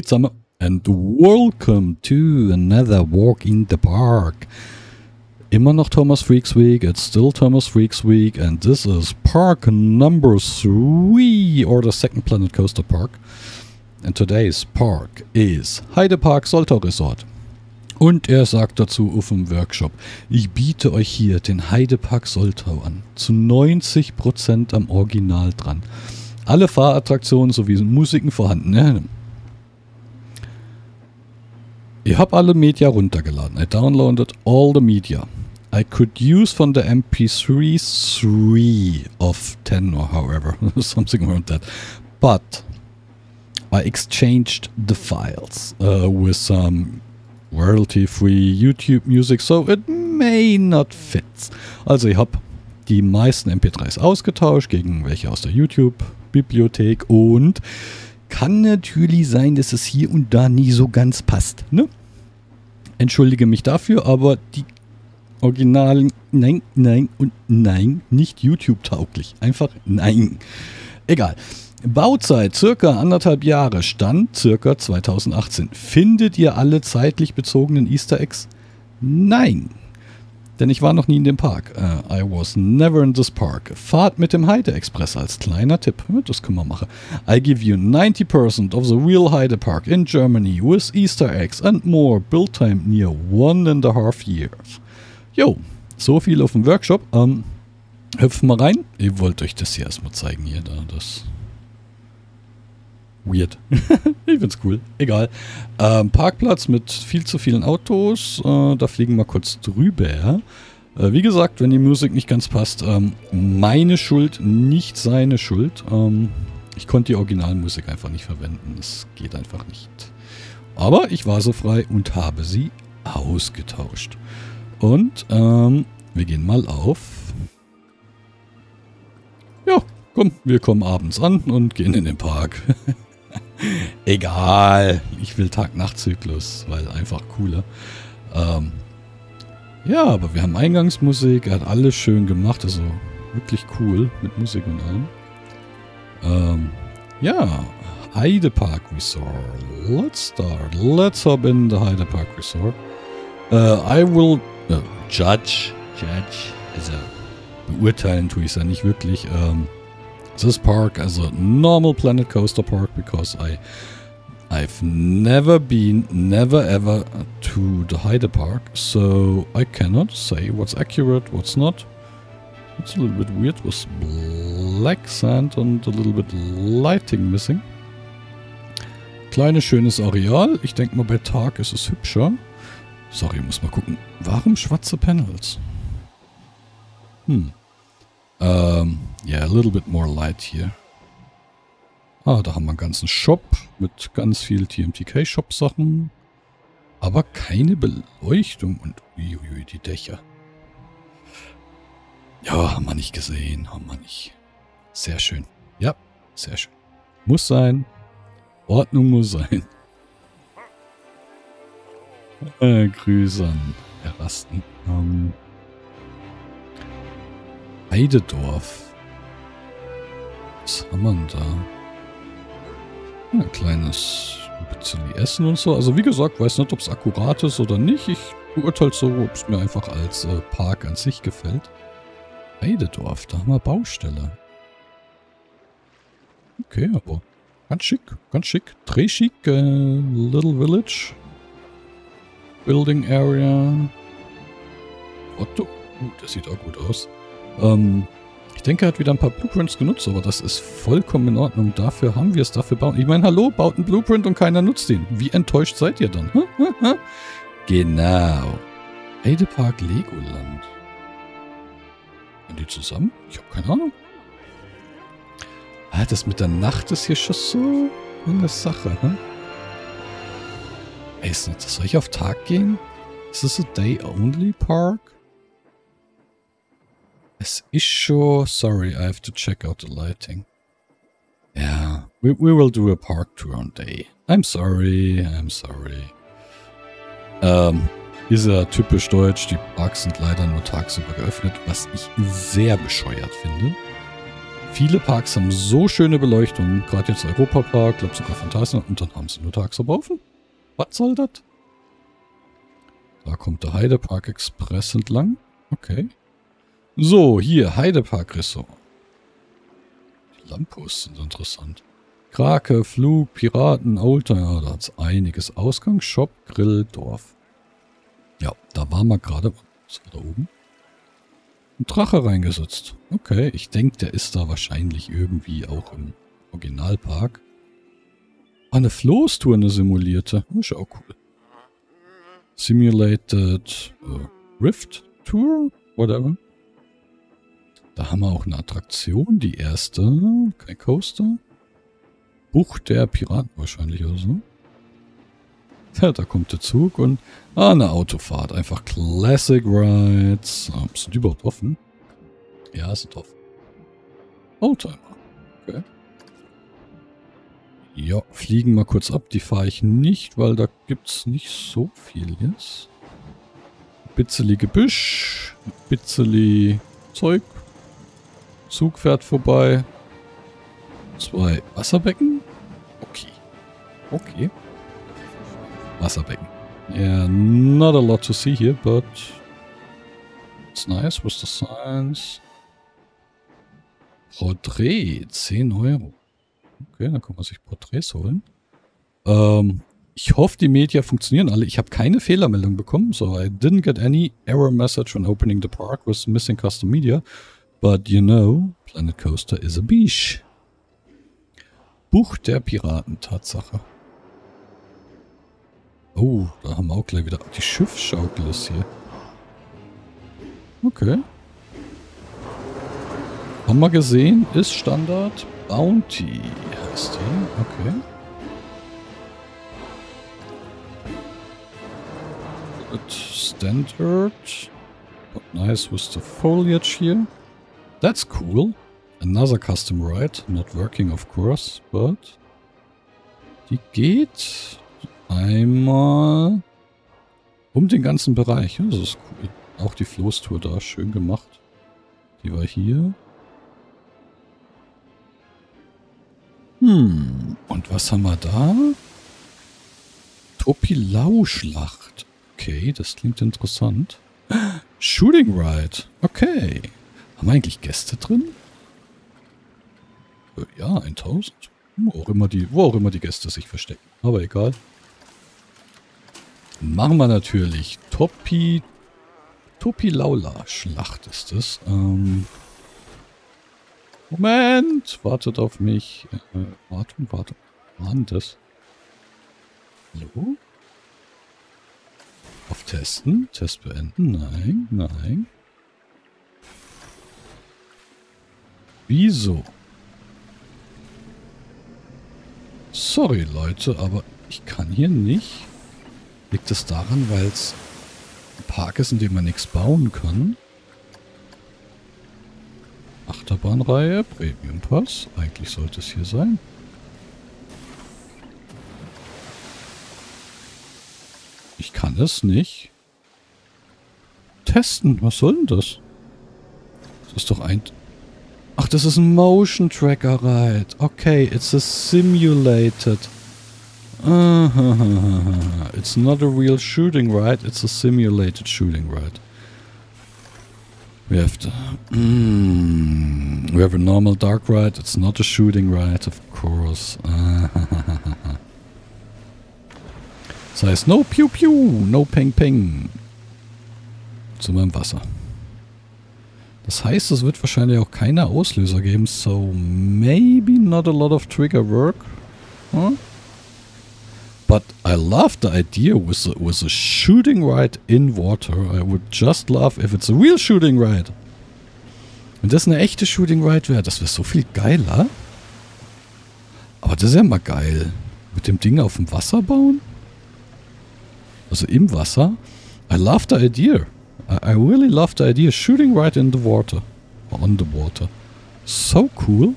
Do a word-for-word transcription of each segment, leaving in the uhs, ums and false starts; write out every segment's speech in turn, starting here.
zusammen and welcome to another walk in the park. Immer noch Thomas Freaks Week, it's still Thomas Freaks Week and this is park number three or the second Planet Coaster Park. And today's park is Heidepark Soltau Resort. Und er sagt dazu auf dem Workshop, ich biete euch hier den Heidepark Soltau an. Zu neunzig Prozent am Original dran. Alle Fahrattraktionen sowie Musiken vorhanden. Ne? Ich habe alle Media runtergeladen. I downloaded all the media. I could use von der M P three three of ten or however. Something around that. But I exchanged the files uh, with some royalty-free YouTube Music, so it may not fit. Also ich habe die meisten M P dreis ausgetauscht gegen welche aus der YouTube-Bibliothek und kann natürlich sein, dass es hier und da nie so ganz passt. Ne? Entschuldige mich dafür, aber die Originalen, nein, nein und nein, nicht YouTube-tauglich. Einfach nein. Egal. Bauzeit circa anderthalb Jahre, Stand circa zweitausendachtzehn. Findet ihr alle zeitlich bezogenen Easter Eggs? Nein. Denn ich war noch nie in dem Park. Uh, I was never in this park. Fahrt mit dem Heide Express als kleiner Tipp. Das können wir machen. I give you ninety percent of the real Heide Park in Germany with Easter Eggs and more. Build time near one and a half years. Jo, so viel auf dem Workshop. Ähm, hüpfen wir rein. Ich wollte euch das hier erstmal zeigen. Hier, da, das... Weird. Ich find's cool. Egal. Ähm, Parkplatz mit viel zu vielen Autos. Äh, da fliegen wir kurz drüber. Äh, wie gesagt, wenn die Musik nicht ganz passt, ähm, meine Schuld, nicht seine Schuld. Ähm, ich konnte die Originalmusik einfach nicht verwenden. Das geht einfach nicht. Aber ich war so frei und habe sie ausgetauscht. Und ähm, wir gehen mal auf. Ja, komm, wir kommen abends an und gehen in den Park. Egal, ich will Tag-Nacht-Zyklus, weil einfach cooler. Ähm, ja, aber wir haben Eingangsmusik, er hat alles schön gemacht, also wirklich cool mit Musik und allem. Ähm, ja, Heidepark Resort. Let's start. Let's hop in the Heidepark Resort. Uh, I will uh, judge, judge, also beurteilen tue ich es ja nicht wirklich. Um, this park as a normal Planet Coaster Park because I I've never been, never ever to the Heide Park, so I cannot say what's accurate, what's not. It's a little bit weird with black sand and a little bit lighting missing. Kleines schönes Areal. Ich denke mal bei Tag ist es hübscher. Sorry, muss mal gucken. Warum schwarze Panels? Hm. Ähm, yeah, a little bit more light here. Ah, da haben wir einen ganzen Shop mit ganz viel T M T K-Shop-Sachen. Aber keine Beleuchtung und uiuiui, die Dächer. Ja, haben wir nicht gesehen, haben wir nicht. Sehr schön. Ja, sehr schön. Muss sein. Ordnung muss sein. Äh, Grüße an Herr Rasten. Ähm, Heidedorf. Was haben wir denn da? Ein kleines bisschen Essen und so. Also wie gesagt, weiß nicht, ob es akkurat ist oder nicht. Ich beurteile so, ob es mir einfach als äh, Park an sich gefällt. Heidedorf, da haben wir Baustelle. Okay, aber ganz schick, ganz schick. Très schick, äh, Little Village. Building Area. Otto. Uh, das sieht auch gut aus. Ähm, ich denke, er hat wieder ein paar Blueprints genutzt, aber das ist vollkommen in Ordnung. Dafür haben wir es, dafür bauen. Ich meine, hallo, baut einen Blueprint und keiner nutzt ihn. Wie enttäuscht seid ihr dann? Genau. Heidepark Legoland. Sind die zusammen? Ich habe keine Ahnung. Ah, das mit der Nacht ist hier schon so eine Sache, ne? Ey, soll ich auf Tag gehen? Ist das a Day-Only Park? Es ist schon... Sorry, I have to check out the lighting. Yeah, we, we will do a park tour on day. I'm sorry, I'm sorry. Ähm, ist ja typisch deutsch. Die Parks sind leider nur tagsüber geöffnet, was ich sehr bescheuert finde. Viele Parks haben so schöne Beleuchtung. Gerade jetzt Europapark, glaube sogar Phantasialand. Und dann haben sie nur tagsüber offen. Was soll das? Da kommt der Heidepark Express entlang. Okay. So, hier, Heidepark Ressort. Die Lampos sind interessant. Krake, Flug, Piraten, Oldtimer. Da hat es einiges. Ausgang, Shop, Grill, Dorf. Ja, da waren wir gerade. Was war da oben? Ein Drache reingesetzt. Okay, ich denke, der ist da wahrscheinlich irgendwie auch im Originalpark. Ah, eine Floßtour, eine simulierte. Ist ja auch cool. Simulated uh, Rift Tour, whatever. Da haben wir auch eine Attraktion, die erste. Kein Coaster. Bucht der Piraten wahrscheinlich oder so. Ja, da kommt der Zug und... Ah, eine Autofahrt. Einfach Classic Rides. Ah, sind die überhaupt offen? Ja, sind offen. Oldtimer. Okay. Ja, fliegen mal kurz ab. Die fahre ich nicht, weil da gibt es nicht so viel jetzt. Bitzeli Gebüsch. Bitzeli Zeug. Zug fährt vorbei. Zwei Wasserbecken. Okay. Okay. Wasserbecken. Yeah, not a lot to see here, but it's nice with the signs. Porträt, zehn Euro. Okay, dann kann man sich Porträts holen. Ähm, ich hoffe, die Media funktionieren alle. Ich habe keine Fehlermeldung bekommen, so I didn't get any error message when opening the park with missing custom media. But you know, Planet Coaster is a beach. Bucht der Piraten, Tatsache. Oh, da haben wir auch gleich wieder... Die Schiffsschaukel ist hier. Okay. Haben wir gesehen, ist Standard. Bounty heißt die. Okay. Good standard. But nice with the foliage here. That's cool. Another custom ride. Not working, of course, but... Die geht... Einmal um den ganzen Bereich. Das ist cool. Auch die Floßtour da. Schön gemacht. Die war hier. Hm. Und was haben wir da? Topilau-Schlacht. Okay, das klingt interessant. Shooting Ride. Okay. Haben wir eigentlich Gäste drin? Ja, tausend. Wo auch immer die, wo auch immer die Gäste sich verstecken. Aber egal. Machen wir natürlich. Topi... Topilaula-Schlacht ist es. Ähm... Moment! Wartet auf mich. Äh, Wartung, Wartung. Wann das? Hallo? Auf Testen? Test beenden? Nein, nein. Wieso? Sorry, Leute, aber ich kann hier nicht... Liegt es daran, weil es ein Park ist, in dem man nichts bauen kann? Achterbahnreihe, Premium Pass. Eigentlich sollte es hier sein. Ich kann es nicht testen. Was soll denn das? Das ist doch ein... Ach, das ist ein Motion Tracker Ride. Okay, it's a simulated... Uh, it's not a real shooting ride, it's a simulated shooting ride. We have to... Mm, we have a normal dark ride, it's not a shooting ride, of course. Das heißt, no pew pew, no peng peng. Zu meinem Wasser. Das heißt, es wird wahrscheinlich auch keine Auslöser geben, so maybe not a lot of trigger work. Huh? But I love the idea with a, with a shooting ride in water. I would just love if it's a real shooting ride. Wenn das eine echte Shooting Ride wäre, das wäre so viel geiler. Aber das ist ja mal geil. Mit dem Ding auf dem Wasser bauen? Also im Wasser? I love the idea. I, I really love the idea. Shooting Ride in the water. On the water. So cool.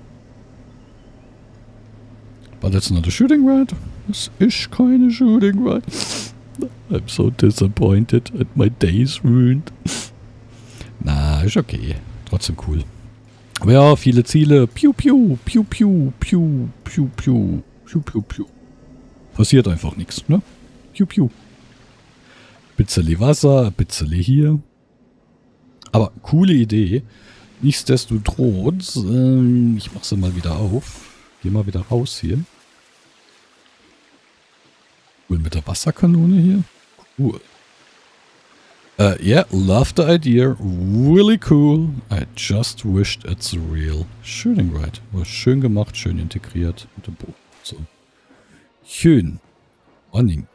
But it's not a shooting ride. Es ist keine Shooting Ride. I'm so disappointed and my day is ruined. Na, ist okay. Trotzdem cool. Aber ja, viele Ziele. Piu, piu, piu, piu, piu, piu, piu, piu, piu, piu. Passiert einfach nichts, ne? Piu, piu. Bitzeli Wasser, Bitzeli hier. Aber coole Idee. Nichtsdestotrotz, ähm, ich mach sie mal wieder auf. Geh mal wieder raus hier. Cool mit der Wasserkanone hier. Cool. Uh, yeah, love the idea. Really cool. I just wished it's real. Shooting right. War schön gemacht, schön integriert mit dem Boot. So. Schön. Running.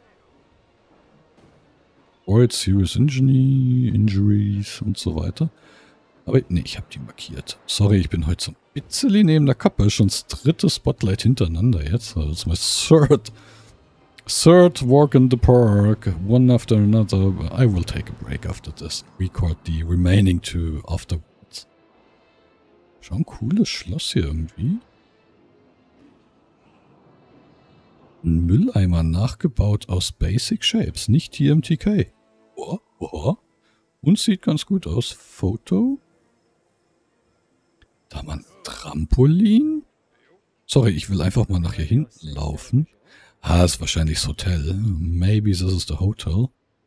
Avoid serious injury, injuries und so weiter. Aber nee, ich habe die markiert. Sorry, ich bin heute so ein bisschen neben der Kappe. Schon das dritte Spotlight hintereinander jetzt. Also das ist mein third. Third walk in the park, one after another. I will take a break after this. Record the remaining two afterwards. Schon ein cooles Schloss hier irgendwie. Ein Mülleimer nachgebaut aus Basic Shapes, nicht T M T K. Oh, oh. Und sieht ganz gut aus. Foto. Da haben wir ein Trampolin. Sorry, ich will einfach mal nach hier hinten laufen. Ah, ist wahrscheinlich das Hotel. Maybe this is the hotel.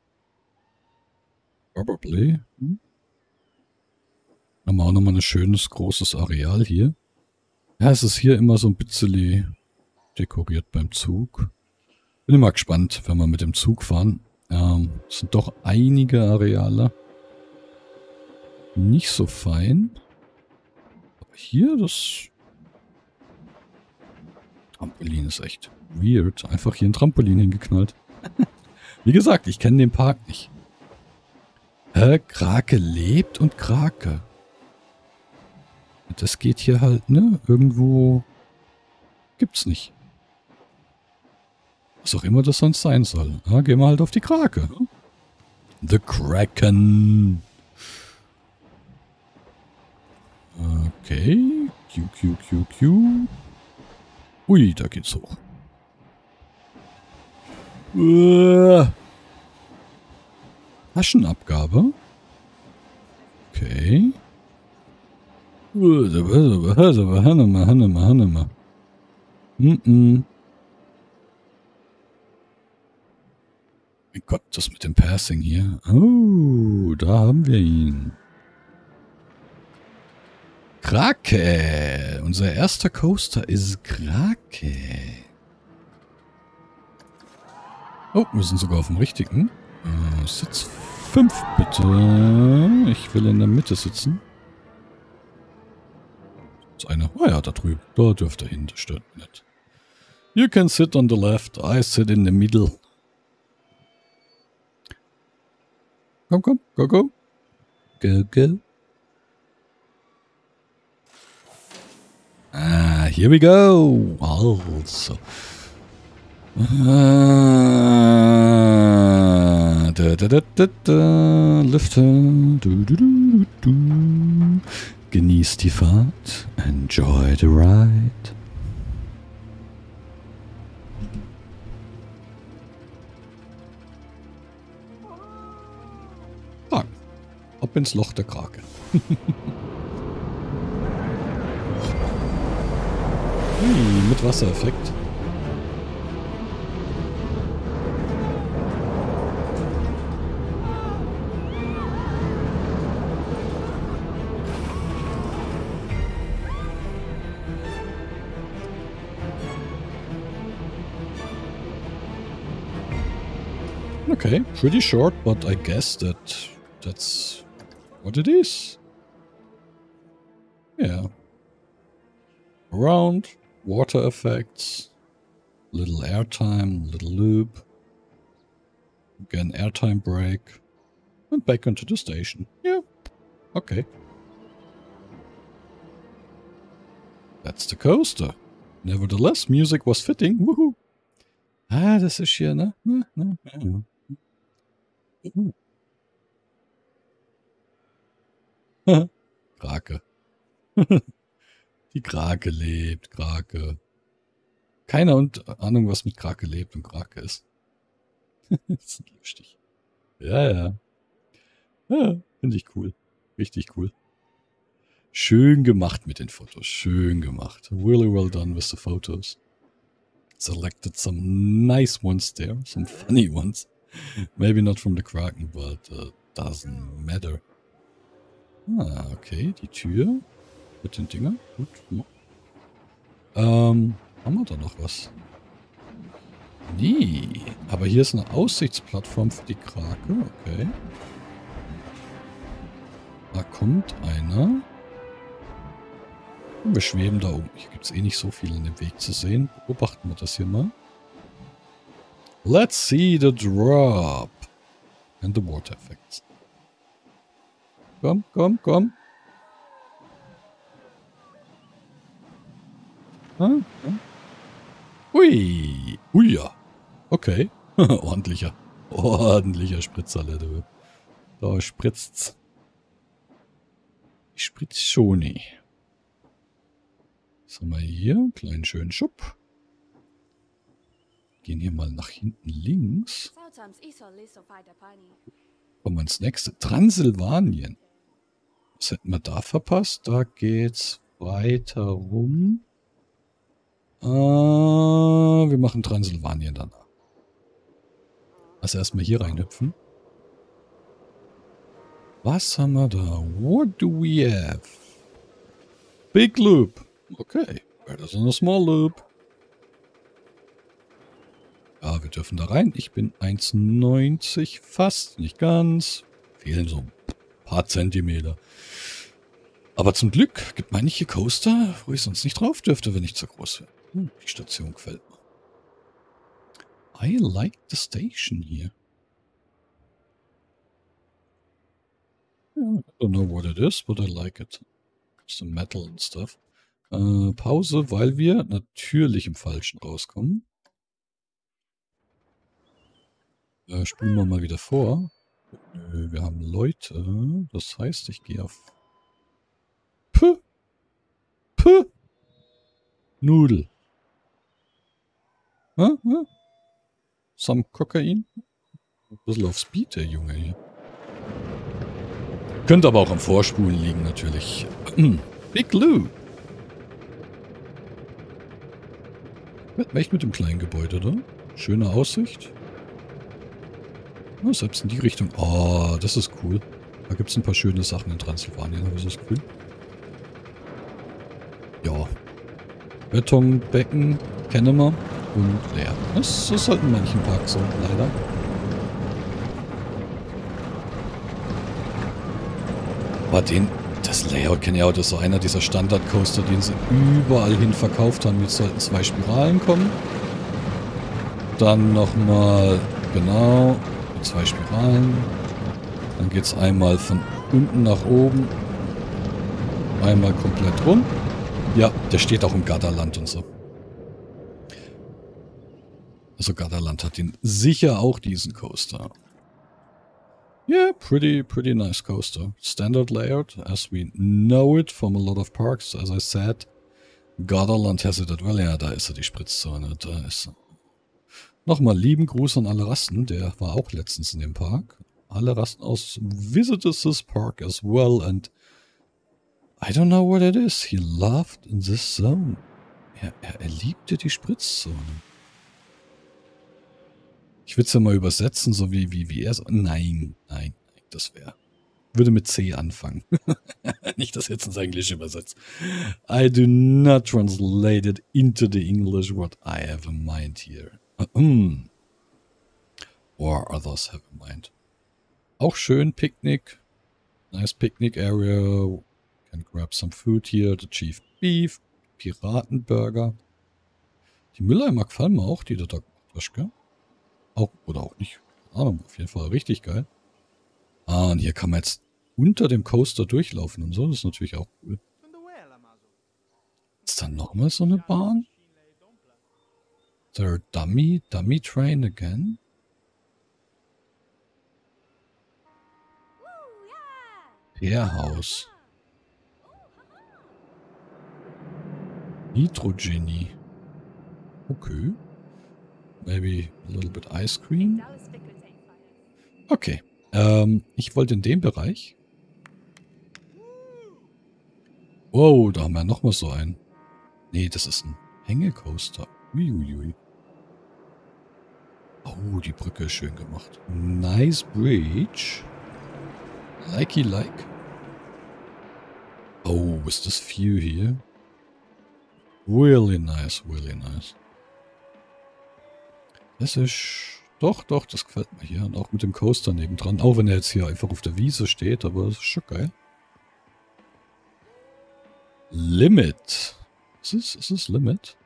Probably. Hm. Haben wir auch nochmal ein schönes, großes Areal hier. Ja, es ist hier immer so ein bisschen dekoriert beim Zug. Bin immer gespannt, wenn wir mit dem Zug fahren. Ähm, es sind doch einige Areale. Nicht so fein. Aber hier, das Trampolin ist echt weird. Einfach hier ein Trampolin hingeknallt. Wie gesagt, ich kenne den Park nicht. Hä? Krake lebt und Krake. Das geht hier halt, ne? Irgendwo gibt's nicht. Was auch immer das sonst sein soll. Ja, gehen wir halt auf die Krake. The Kraken. Okay. Q, Q, Q, Q. Ui, da geht's hoch. Uh. Taschenabgabe. Okay. Hanema, Hanema, Hanema. Mm-mm. Mein Gott, das mit dem Passing hier. Oh, da haben wir ihn. Krake. Unser erster Coaster ist Krake. Oh, wir sind sogar auf dem richtigen. Äh, Sitz fünf, bitte. Ich will in der Mitte sitzen. Das ist einer. Oh ja, da drüben. Da dürfte er hin. Das stört mich nicht. You can sit on the left. I sit in the middle. Komm, komm. Go, go. Go, go. Ah, here we go. Also. Ah, da, da, da, da, da. Liften. Du, du, du, du. Genießt die Fahrt. Enjoy the ride. Kraken. Ab ins Loch der Krake. Hm, mit Wassereffekt. Okay, pretty short, but I guess that that's what it is. Yeah. Around, water effects, little airtime, little loop, again airtime break, and back into the station. Yeah, okay. That's the coaster. Nevertheless, music was fitting. Woohoo! Ah, das ist hier, ne? ne, ne, ne. Krake. Die Krake lebt, Krake. Keine Ahnung, was mit Krake lebt und Krake ist. Das ist lustig. Ja, ja. Ja, finde ich cool. Richtig cool. Schön gemacht mit den Fotos. Schön gemacht. Really well done with the photos. Selected some nice ones there. Some funny ones. Maybe not from the Kraken, but uh, doesn't matter. Ah, okay. Die Tür. Mit den Dingern. Gut. Ja. Ähm, haben wir da noch was? Nee. Aber hier ist eine Aussichtsplattform für die Krake. Okay. Da kommt einer. Wir schweben da oben. Hier gibt es eh nicht so viel in dem Weg zu sehen. Beobachten wir das hier mal. Let's see the drop. And the water effects. Komm, komm, komm. Ah, ja. Ui. Ui, ja. Okay. Ordentlicher. Ordentlicher Spritzerle, du. Da spritzt's. Ich spritz schon nicht. Was haben wir hier? Kleinen schönen Schub. Gehen hier mal nach hinten links. Kommen wir ins nächste. Transsilvanien. Was hätten wir da verpasst? Da geht's weiter rum. Äh, wir machen Transsilvanien danach. Also erstmal hier reinhüpfen. Was haben wir da? What do we have? Big loop. Okay. Better than a small loop. Ja, wir dürfen da rein. Ich bin eins neunzig, fast, nicht ganz. Fehlen so ein paar Zentimeter. Aber zum Glück gibt manche Coaster, wo ich sonst nicht drauf dürfte, wenn ich zu groß wäre. Hm, die Station gefällt mir. I like the station here. I don't know what it is, but I like it. It's the metal and stuff. Äh, Pause, weil wir natürlich im Falschen rauskommen. Äh, spulen wir mal wieder vor. Nö, wir haben Leute. Das heißt, ich gehe auf... Puh! Puh! Nudel. Hä? Hä? Some Kokain? Ein bisschen auf Speed, der Junge hier. Könnte aber auch am Vorspulen liegen, natürlich. Big Lou. Echt mit dem kleinen Gebäude, oder? Schöne Aussicht. Oh, selbst in die Richtung. Oh, das ist cool. Da gibt es ein paar schöne Sachen in Transsilvanien, aber das ist cool. Ja. Betonbecken kennen wir. Und leer. Das ist halt in manchen Parks so, leider. Aber den, das Layout kenne ich auch, das ist so einer dieser Standard-Coaster, den sie überall hin verkauft haben. Jetzt sollten zwei Spiralen kommen. Dann nochmal, genau, zwei Spiralen. Dann geht es einmal von unten nach oben. Einmal komplett rum. Ja, der steht auch im Gardaland und so. Also Gardaland hat ihn sicher auch, diesen Coaster. Yeah, pretty, pretty nice coaster. Standard layout, as we know it from a lot of parks. As I said, Gardaland has it as well. Ja, da ist er, die Spritzzone. Da ist er. Nochmal lieben Gruß an alle Rassen. Der war auch letztens in dem Park. Alle Rassen aus visited this park as well. And I don't know what it is. He loved in this zone. Er, er, er liebte die Spritzzone. Ich würde es ja mal übersetzen, so wie, wie, wie er so. Nein, nein, nein, das wäre. Würde mit C anfangen. Nicht das jetzt ins Englische übersetzt. I do not translate it into the English what I have in mind here. Or others have in mind. Auch schön, Picknick. Nice picnic area. Can grab some food here. The Chief Beef. Piratenburger. Die Mülleimer gefallen mir auch, die der Doc macht, gell? Auch, oder auch nicht. Keine Ahnung, auf jeden Fall richtig geil. Ah, und hier kann man jetzt unter dem Coaster durchlaufen und so. Das ist natürlich auch cool. Ist dann nochmal so eine Bahn? Der Dummy, Dummy Train again? Pearhaus. Hydrogenie. Okay. Maybe a little bit ice cream. Okay. Ähm, ich wollte in dem Bereich. Wow, da haben wir nochmal so einen. Nee, das ist ein Hängecoaster. Uiuiui. Oh, die Brücke ist schön gemacht. Nice bridge. Likey like. Oh, ist das View hier? Really nice, really nice. Das ist... Doch, doch, das gefällt mir hier. Und auch mit dem Coaster nebendran. Auch wenn er jetzt hier einfach auf der Wiese steht, aber das ist schon geil. Limit. Ist es, ist es Limit?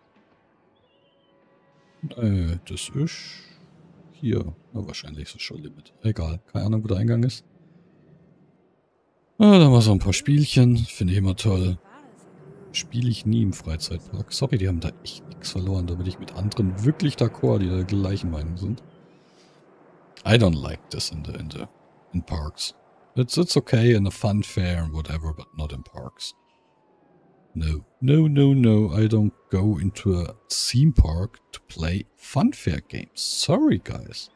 Nee, das ist... Hier. Na, wahrscheinlich ist es schon Limit. Egal. Keine Ahnung, wo der Eingang ist. Ah, da haben wir so ein paar Spielchen. Finde ich immer toll. Spiele ich nie im Freizeitpark. Sorry, die haben da echt nichts verloren. Da bin ich mit anderen wirklich d'accord, die der gleichen Meinung sind. I don't like this in the, in the, in parks. It's, it's okay in a fun fair and whatever, but not in parks. No, no, no, no. I don't go into a theme park to play fun fair games. Sorry, guys.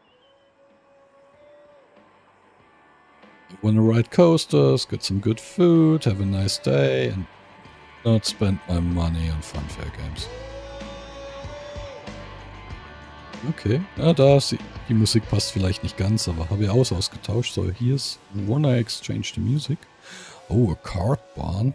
I want to ride coasters, get some good food, have a nice day, and not spend my money on fun fair games. Okay, ja, da ist die, die Musik passt vielleicht nicht ganz, aber habe ich auch ausgetauscht. So, here's wanna exchange the music. Oh, a card barn.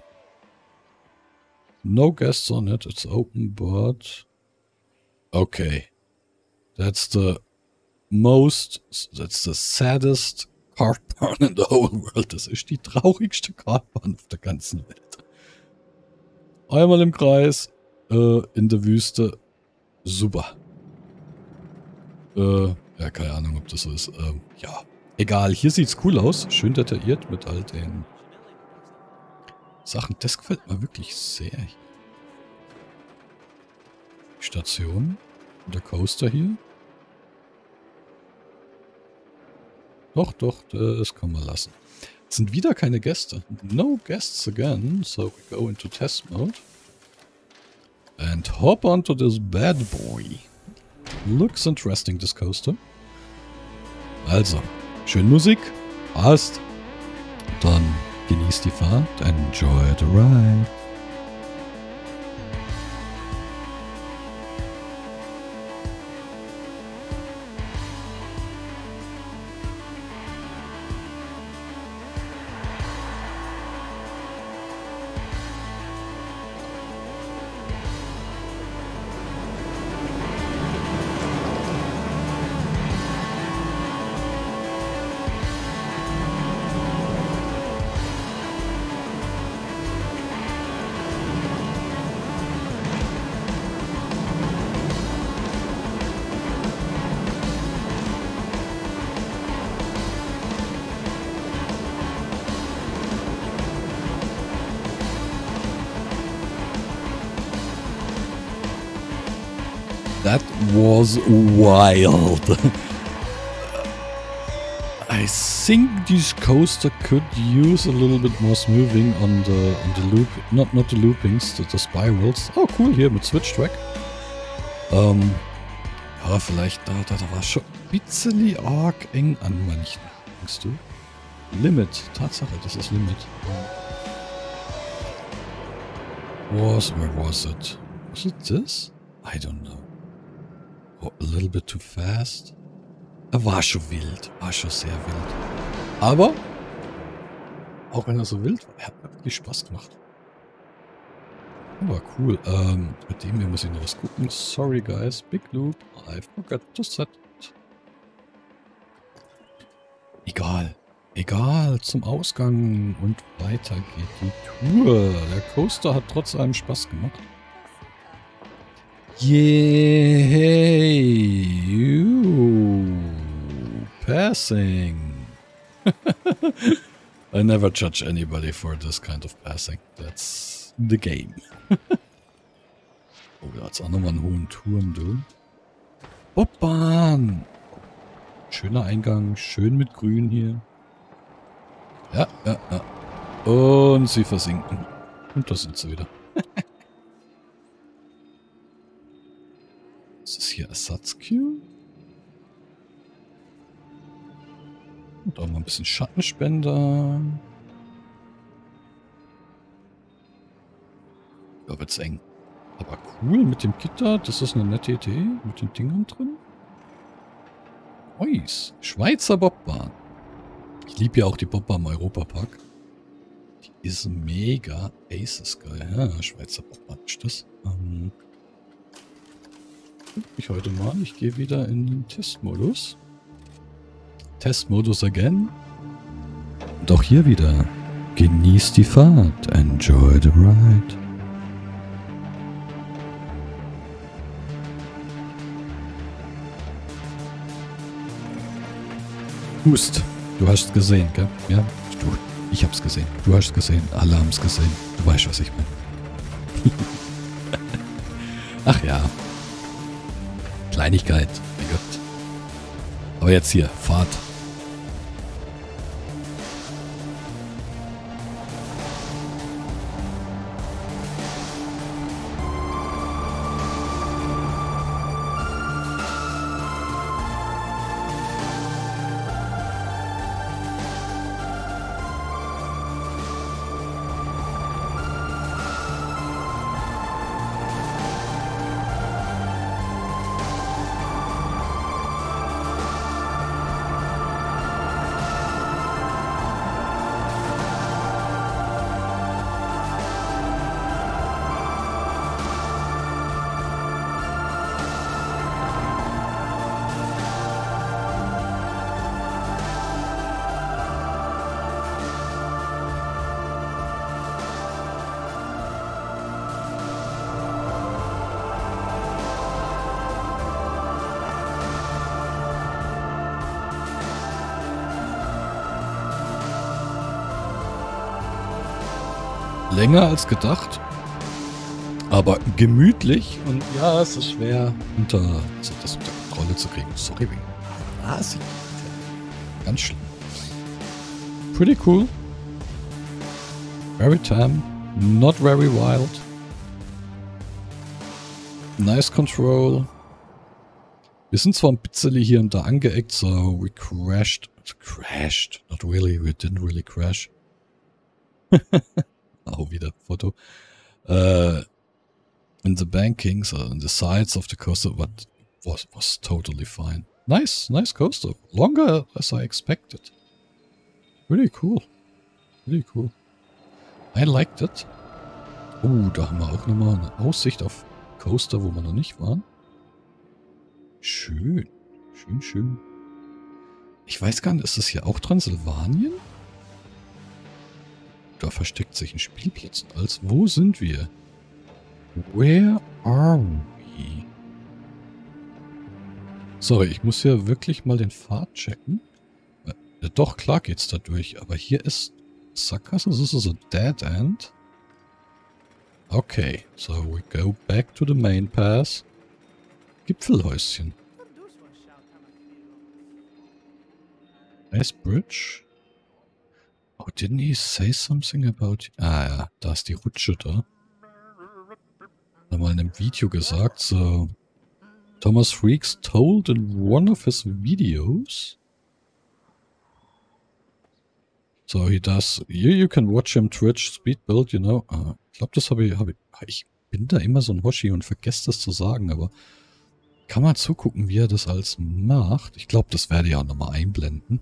No guests on it, it's open, but... Okay. That's the most... That's the saddest card barn in the whole world. Das ist die traurigste card barn auf der ganzen Welt. Einmal im Kreis, äh, in der Wüste. Super. Äh, ja, keine Ahnung, ob das so ist. Ähm, ja, egal. Hier sieht's cool aus. Schön detailliert mit all den Sachen. Das gefällt mir wirklich sehr. Station. Und der Coaster hier. Doch, doch, das kann man lassen. Es sind wieder keine Gäste. No guests again. So we go into test mode. And hop onto this bad boy. Looks interesting, this coaster. Also, schön Musik. Passt. Dann genießt die Fahrt. Enjoy the ride. That was wild. I think this coaster could use a little bit more smoothing on the on the loop, not not the loopings, the, the spirals. Oh cool, hier mit Switch Track. Ähm, ja, vielleicht da, da, da war schon ein bisschen arg eng an manchen. Denkst du? Limit, Tatsache, das ist Limit. Was, where was it? Was it this? I don't know. Oh, a little bit too fast. Er war schon wild. War schon sehr wild. Aber, auch wenn er so wild war, er hat mir wirklich Spaß gemacht. Aber cool. Ähm, mit dem hier muss ich noch was gucken. Sorry, guys. Big Loop. I forgot to set. Egal. Egal. Zum Ausgang. Und weiter geht die Tour. Der Coaster hat trotz allem Spaß gemacht. Yay! You passing. I never judge anybody for this kind of passing. That's the game. Oh, da hat's auch nochmal einen hohen Turm, du. Bobbahn! Schöner Eingang, schön mit Grün hier. Ja, ja, ja. Und sie versinken. Und da sind sie wieder. Ist das hier Ersatzqueue? Und auch mal ein bisschen Schattenspender. da wird's eng. Aber cool mit dem Gitter, das ist eine nette Idee. Mit den Dingern drin. Nice. Schweizer Bobbahn. Ich liebe ja auch die Bobbahn im Europapark. Die ist mega aces geil. Ja, Schweizer Bobbahn ist das. Ähm, ich heute mal. Ich gehe wieder in den Testmodus. Testmodus again. Und auch hier wieder. Genießt die Fahrt. Enjoy the ride. Hust. Du hast gesehen, gell? Ja, du. Ich hab's gesehen. Du hast gesehen. Alle haben's gesehen. Du weißt, was ich meine. Ach ja. Kleinigkeit. Mein Gott. Aber jetzt hier. Fahrt. Länger als gedacht, aber gemütlich und ja, es ist schwer unter, also das unter Kontrolle zu kriegen. Sorry, wegen Nase. Ganz schlimm. Pretty cool. Very tame. Not very wild. Nice control. Wir sind zwar ein bisschen hier und da angeeckt, so we crashed. Crashed. Not really, we didn't really crash. Auch wieder Foto. Uh, in the banking, so in the sides of the coaster, but was was totally fine. Nice, nice coaster. Longer as I expected. Really cool. Really cool. I liked it. Oh, da haben wir auch nochmal eine Aussicht auf Coaster, wo wir noch nicht waren. Schön. Schön, schön. Ich weiß gar nicht, ist das hier auch Transsilvanien? Da versteckt sich ein Spielplatz und alles. Wo sind wir? Where are we? Sorry, ich muss hier wirklich mal den Pfad checken. Ja, doch, klar geht's da durch. Aber hier ist Sackgasse, das ist so Dead End. Okay, so we go back to the main pass. Gipfelhäuschen. Nice bridge. Oh, didn't he say something about... Ah ja, da ist die Rutsche da. Hat er mal in einem Video gesagt, so... Thomas Freaks told in one of his videos. So he does... You, you can watch him Twitch speed build, you know. Ah, ich glaube, das habe ich, hab ich... Ich bin da immer so ein Hoshi und vergesse das zu sagen, aber... Kann man zugucken, wie er das alles macht. Ich glaube, das werde ich auch nochmal einblenden.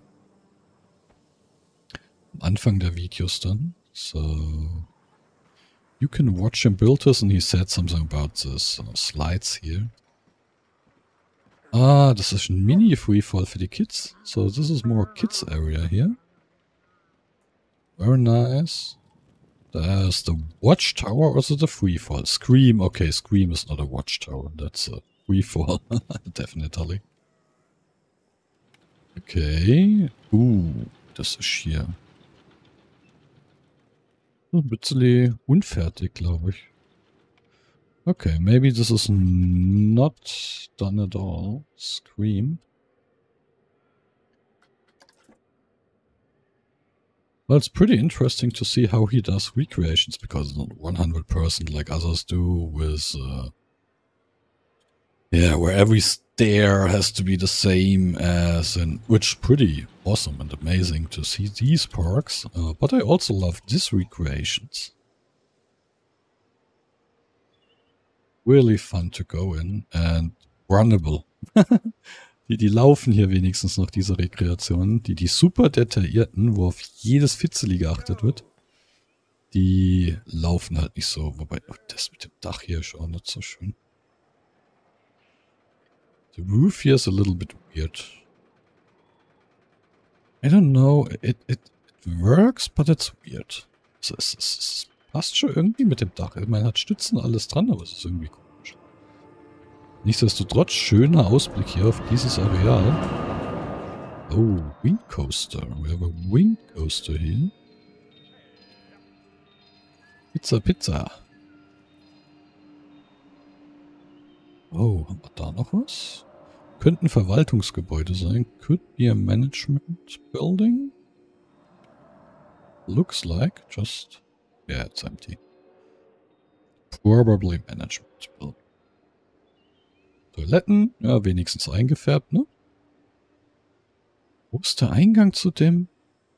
Am Anfang der Videos dann. So. You can watch him build this and he said something about this uh, slides here. Ah, das ist ein Mini-Freefall für die Kids. So, this is more kids area here. Very nice. There's the watchtower, or is it a freefall? Scream, okay, Scream is not a watchtower. That's a freefall, definitely. Okay. Uh, das ist hier. Ein bisschen unfertig, glaube ich. Okay, maybe this is not done at all. Scream. Well, it's pretty interesting to see how he does recreations, because it's not one hundred percent like others do with... Uh, yeah, where every stair has to be the same as in... Which is pretty awesome and amazing to see these parks. Uh, but I also love these recreations. really fun to go in and runnable. die, die laufen hier wenigstens noch, diese Rekreationen. Die, die super detaillierten, wo auf jedes Fitzeli geachtet wird, die laufen halt nicht so. Wobei, oh, das mit dem Dach hier ist auch nicht so schön. The roof here is a little bit weird. I don't know, it, it, it works, but it's weird. Es, es, es, es passt schon irgendwie mit dem Dach. Man hat Stützen, alles dran, aber es ist irgendwie komisch. Nichtsdestotrotz, schöner Ausblick hier auf dieses Areal. Oh, Wind Coaster. We have a Wind Coaster hier. Pizza, Pizza. Oh, haben wir da noch was? Könnte ein Verwaltungsgebäude sein. Could be a management building. Looks like just... Yeah, it's empty. Probably management building. Toiletten, ja, wenigstens eingefärbt, ne? Wo ist der Eingang zu dem?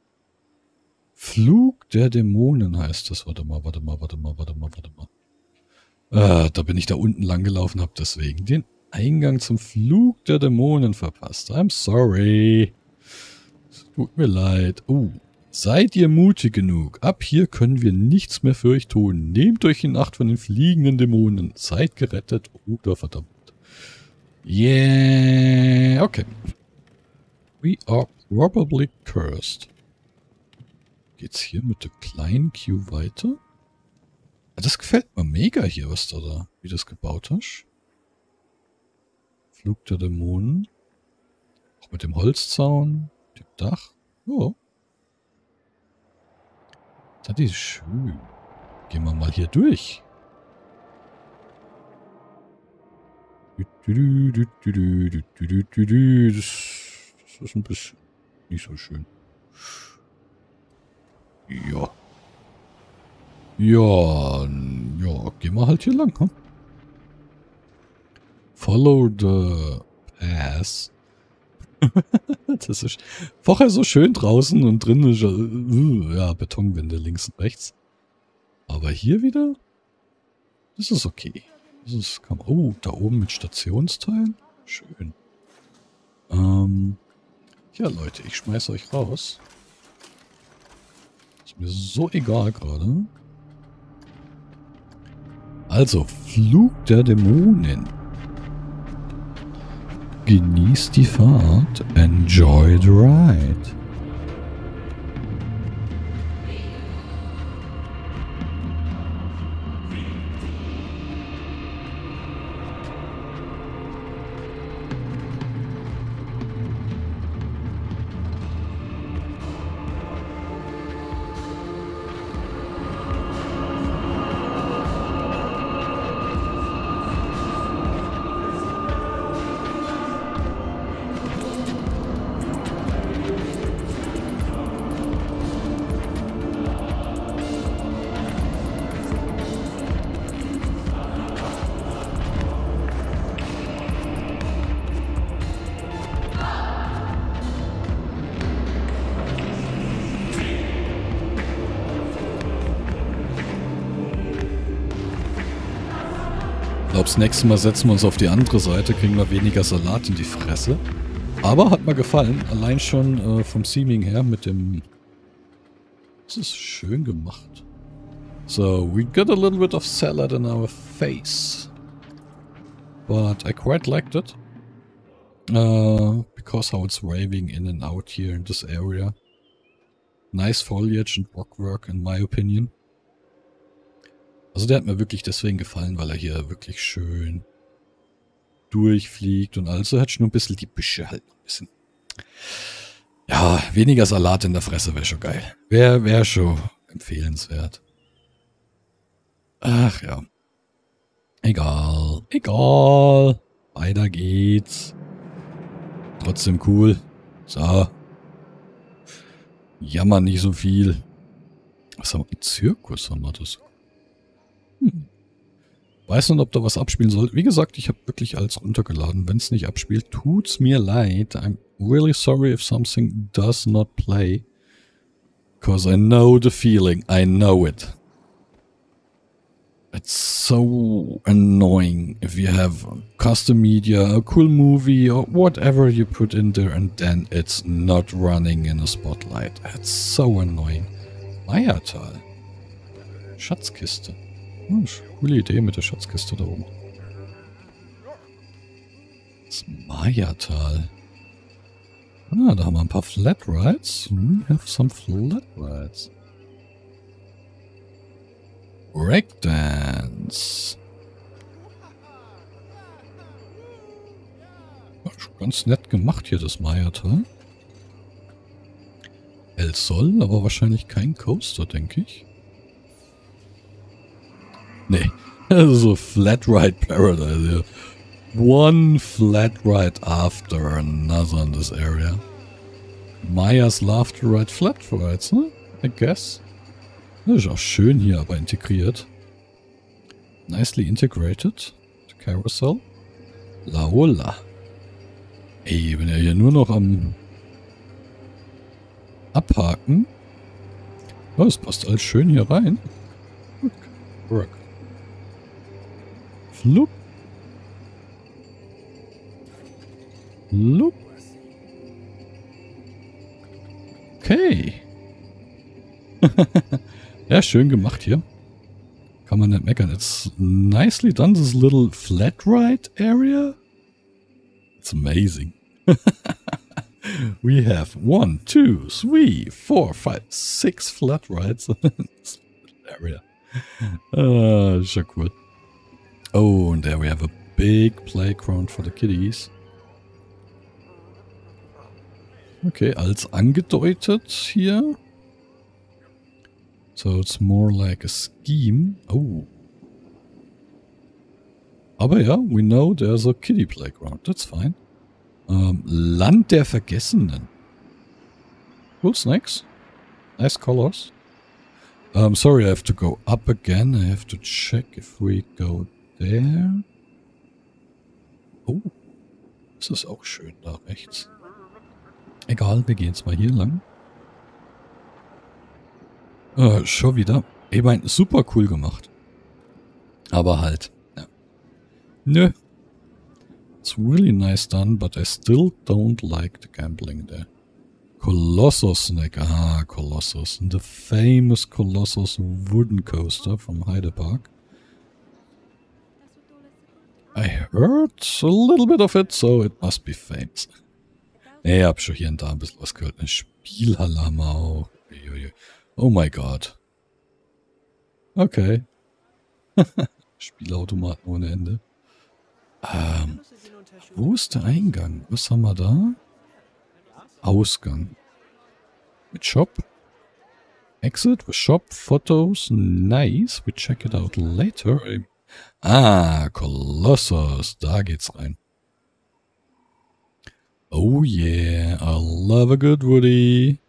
Flug der Dämonen heißt das. Warte mal, warte mal, warte mal, warte mal, warte mal. Ah, da bin ich da unten lang gelaufen, hab deswegen den Eingang zum Flug der Dämonen verpasst. I'm sorry. Es tut mir leid. Oh, seid ihr mutig genug? Ab hier können wir nichts mehr für euch tun. Nehmt euch in Acht von den fliegenden Dämonen. Seid gerettet. Oder verdammt. Yeah. Okay. We are probably cursed. Geht's hier mit der kleinen Queue weiter? Das gefällt mir mega hier, was du da, wie du das gebaut hast. Flug der Dämonen. Auch mit dem Holzzaun, dem Dach. Oh. Das ist schön. Gehen wir mal hier durch. Das ist ein bisschen nicht so schön. Ja. Ja, ja, gehen wir halt hier lang, hm? Follow the path. Das ist vorher so schön draußen und drin ist uh, ja Betonwände links und rechts. Aber hier wieder, das ist okay. Das ist, kann, oh, da oben mit Stationsteilen. Schön. Ähm, ja, Leute, ich schmeiß euch raus. Ist mir so egal gerade. Also, Flug der Dämonen. Genießt die Fahrt. Enjoy the ride. Ich glaube, das nächste Mal setzen wir uns auf die andere Seite, kriegen wir weniger Salat in die Fresse. Aber hat mir gefallen, allein schon äh, vom Seeming her mit dem... Das ist schön gemacht. So, we got a little bit of salad in our face. But I quite liked it. Uh, because how it's waving in and out here in this area. Nice foliage and rockwork in my opinion. Also der hat mir wirklich deswegen gefallen, weil er hier wirklich schön durchfliegt und alles. So hat schon ein bisschen die Büsche halt noch ein bisschen. Ja, weniger Salat in der Fresse wäre schon geil. Wäre wär schon empfehlenswert. Ach ja. Egal. Egal. Weiter geht's. Trotzdem cool. So. Jammer nicht so viel. Was haben wir? Ein Zirkus haben wir das. Hm. Weiß nicht, ob da was abspielen soll. Wie gesagt, ich habe wirklich alles runtergeladen. Wenn es nicht abspielt, tut's mir leid. I'm really sorry if something does not play. Because I know the feeling. I know it. It's so annoying if you have custom media, a cool movie or whatever you put in there and then it's not running in a spotlight. It's so annoying. Mayatal. Schatzkiste. Oh, coole Idee mit der Schatzkiste da oben. Das Mayatal. Ah, da haben wir ein paar Flat Rides. We have some Flat Rides. Breakdance. Ganz nett gemacht hier, das Mayatal. El Sol, aber wahrscheinlich kein Coaster, denke ich. Nee, also Flat Ride Paradise. One Flat Ride after another in this area. Maya's love to ride Flat Rides, ne? I guess. Das ist auch schön hier, aber integriert. Nicely integrated. The Carousel. Laola. Ey, ich bin ja hier nur noch am Abhaken. Oh, das passt alles schön hier rein. Look. Look. Flup. Flup. Okay. Ja, schön gemacht hier. Kann man nicht meckern. It's nicely done, this little flat ride area. It's amazing. We have one, two, three, four, five, six flat rides in this area. Ah, ist ja cool. Oh, and there we have a big playground for the kiddies. Okay, als angedeutet hier. So it's more like a scheme. Oh. Aber ja, we know there's a kiddie playground. That's fine. Um, Land der Vergessenen. Cool snakes. Nice colors. Um, sorry, I have to go up again. I have to check if we go there. Oh. Das ist auch schön da rechts. Egal, wir gehen jetzt mal hier lang. Uh, schon wieder. Ich meine, super cool gemacht. Aber halt, ja. Nö. It's really nice done, but I still don't like the gambling there. Colossus Snake. Ah, Colossus. The famous Colossus wooden coaster from Heide Park. I heard a little bit of it, so it must be famous. Nee, ich hab schon hier und da ein bisschen was gehört. Eine Spielhalle haben wir auch. Oh my god. Okay. Spielautomaten ohne Ende. Ähm, wo ist der Eingang? Was haben wir da? Ausgang. Mit Shop. Exit with Shop. Photos. Nice. We check it out later. Ah, Colossus. Da geht's rein. Oh yeah. I love a good Woody.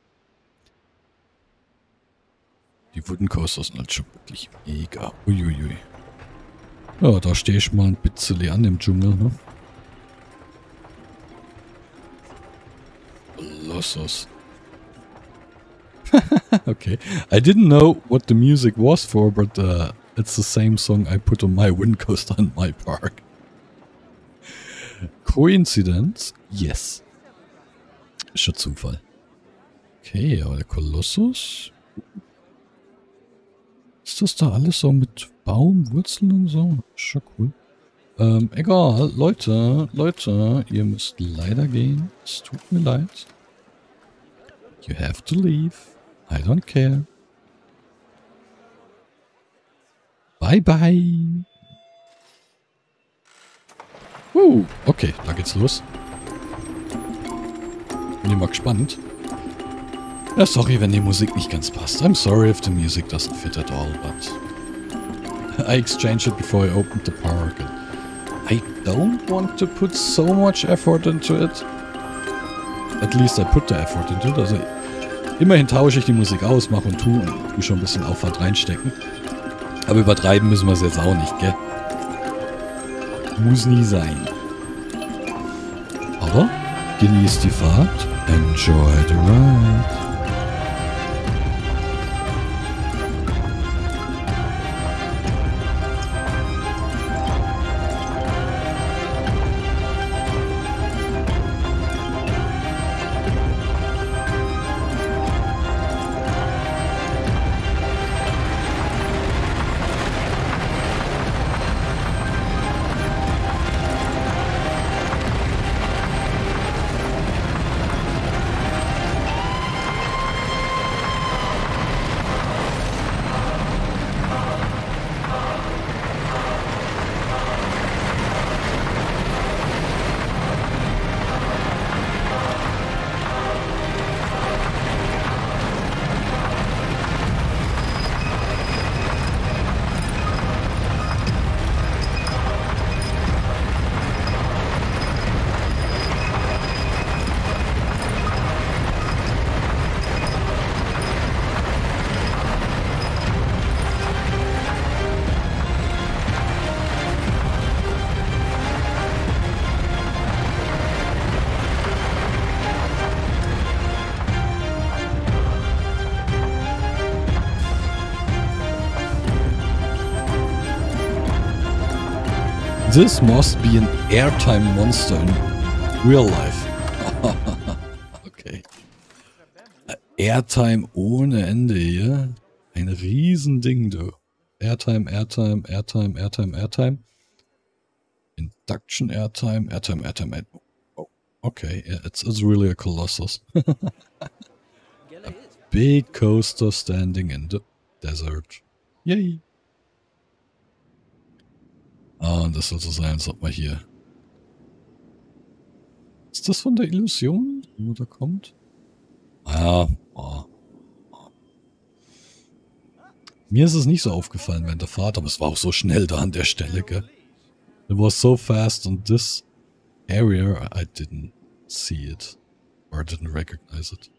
Die Wooden Coasters sind halt schon wirklich mega. Uiuiui. Ja, da stehe ich mal ein bisschen an im Dschungel, ne? Colossus. Okay. I didn't know what the music was for, but uh, it's the same song I put on my wind coaster in my park. Coincidence? Yes. Ist schon Zufall. Okay, aber der Kolossus... Ist das da alles so mit Baum, Wurzeln und so? Schon cool. Ähm, egal. Leute, Leute, ihr müsst leider gehen. Es tut mir leid. You have to leave. I don't care. Bye, bye. Uh, okay, da geht's los. Bin ich mal gespannt. Ja, sorry, wenn die Musik nicht ganz passt. I'm sorry if the music doesn't fit at all, but I exchanged it before I opened the park. And I don't want to put so much effort into it. At least I put the effort into it. Also immerhin tausche ich die Musik aus, mache und tue und tu schon ein bisschen Aufwand reinstecken. Aber übertreiben müssen wir es jetzt auch nicht, gell? Muss nie sein. Aber genießt die Fahrt. Enjoy the ride. This must be an airtime monster in real life. Okay. Airtime ohne Ende hier. Ein Riesending, du. Airtime, Airtime, Airtime, Airtime, Airtime. Induction Airtime, Airtime, Airtime, Airtime. Oh, okay, yeah, it's, it's really a Colossus. A big coaster standing in the desert. Yay! Ah, und das soll so sein, als ob man hier... Ist das von der Illusion, wo da kommt? Ah, oh, oh. Mir ist es nicht so aufgefallen während der Fahrt, aber es war auch so schnell da an der Stelle, gell? It was so fast on this area, I didn't see it. Or I didn't recognize it.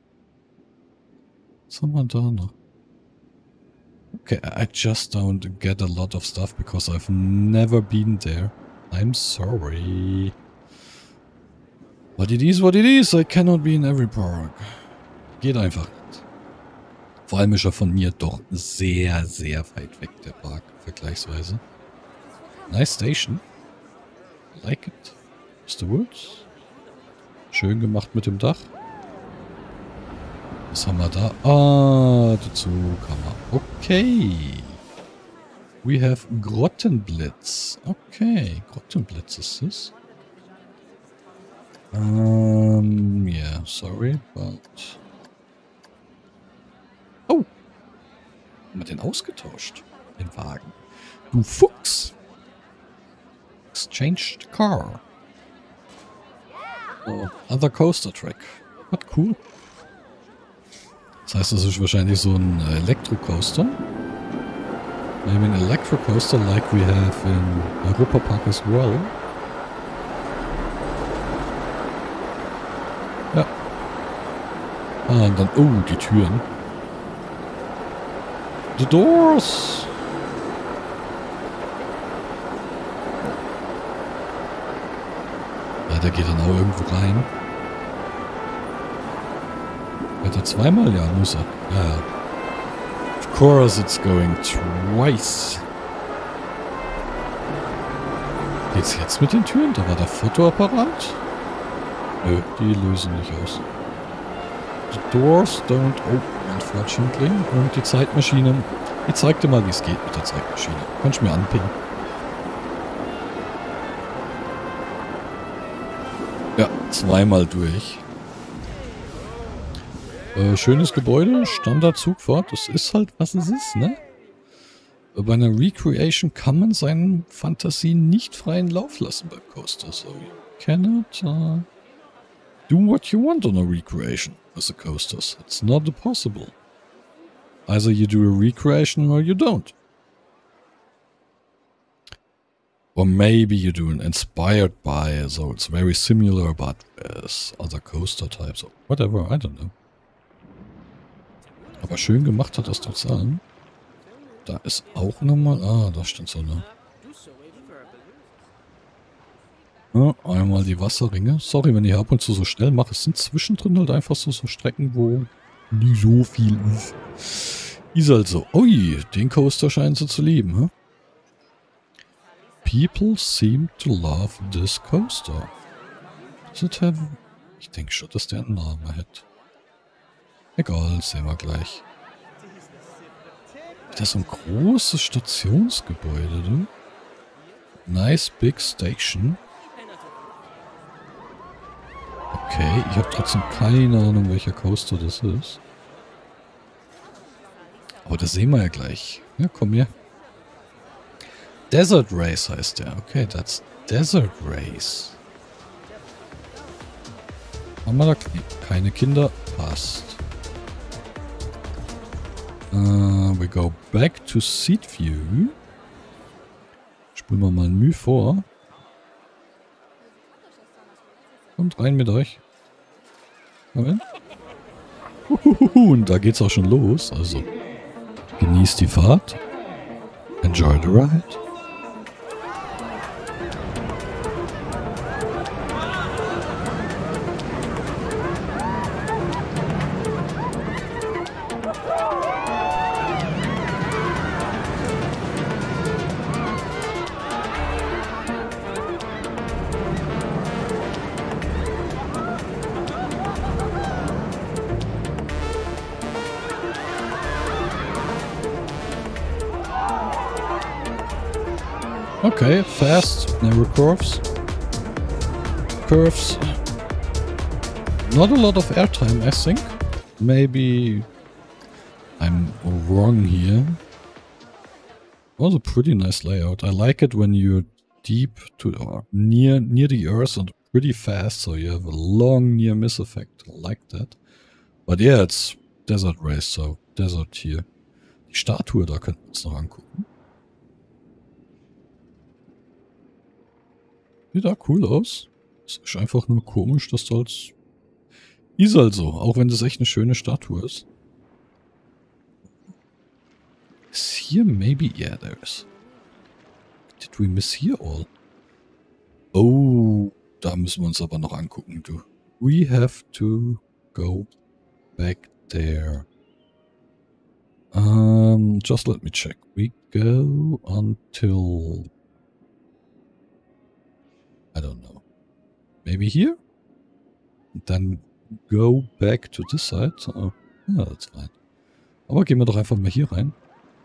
Was haben wir da noch? Okay, I just don't get a lot of stuff because I've never been there. I'm sorry. But it is what it is. I cannot be in every park. Geht einfach nicht. Vor allem ist er von mir doch sehr, sehr weit weg, der Park, vergleichsweise. Nice station. I like it. Mister Woods. Schön gemacht mit dem Dach. Was haben wir da? Ah, der Zugkammer. Okay. We have Grottenblitz. Okay, Grottenblitz ist es. Um, yeah, sorry, but... Oh! Haben wir den ausgetauscht? Den Wagen. Du Fuchs! Exchanged car. Oh, other coaster track. What cool. Das heißt, das ist wahrscheinlich so ein Elektrocoaster. Maybe an electrocoaster like we have in Europa Park as well. Ja. Ah, und dann, oh, die Türen. The doors! Ja, der geht dann auch irgendwo rein. Wird er zweimal? Ja, muss er. Ja, ja. Of course it's going twice. Geht's jetzt mit den Türen? Da war der Fotoapparat. Nö, die lösen nicht aus. The doors don't open, unfortunately. Und die Zeitmaschine. Ich zeig dir mal, wie es geht mit der Zeitmaschine. Kannst du mir anpingen. Ja, zweimal durch. Äh, schönes Gebäude, Standardzugfahrt. Das ist halt, was es ist, ne? Bei einer Recreation kann man seinen Fantasien nicht freien Lauf lassen beim Coaster. So you cannot uh, do what you want on a recreation with the coasters. It's not possible. Either you do a recreation or you don't. Or maybe you do an inspired by, so it's very similar but with other coaster types or whatever, I don't know. Aber schön gemacht hat das trotzdem. Da ist auch nochmal... Ah, da stand so eine... Ja, einmal die Wasserringe. Sorry, wenn ich ab und zu so schnell mache. Es sind zwischendrin halt einfach so, so Strecken, wo nie so viel ist. Ist halt so. Ui, den Coaster scheinen sie zu lieben, hm? People seem to love this coaster. Does it have... Ich denke schon, dass der einen Namen hat. Egal, sehen wir gleich. Das ist so ein großes Stationsgebäude, du. Nice big station. Okay, ich habe trotzdem keine Ahnung, welcher Coaster das ist. Aber das sehen wir ja gleich. Ja, komm her. Desert Race heißt der. Okay, that's Desert Race. Haben wir da keine Kinder? Passt. Uh, we go back to Seat View. Spulen wir mal ein Mühe vor. Kommt rein mit euch. Moment. Uhuhuhu, und da geht's auch schon los. Also genießt die Fahrt. Enjoy the ride. Okay, fast, narrow curves. Curves. Not a lot of airtime, I think. Maybe I'm wrong here. Was a pretty nice layout. I like it when you're deep to or near near the earth and pretty fast, so you have a long near miss effect. I like that. But yeah, it's Desert Race, so Desert hier. Die Statue, da könnten wir uns noch angucken. Sieht da cool aus. Es ist einfach nur komisch, dass da als... Ist halt so, auch wenn das echt eine schöne Statue ist. Is here maybe? Yeah, there is. Did we miss here all? Oh, da müssen wir uns aber noch angucken, du. We have to go back there. Um, just let me check. We go until... I don't know. Maybe here? And then go back to this side. Oh, yeah, that's fine. Aber gehen wir doch einfach mal hier rein.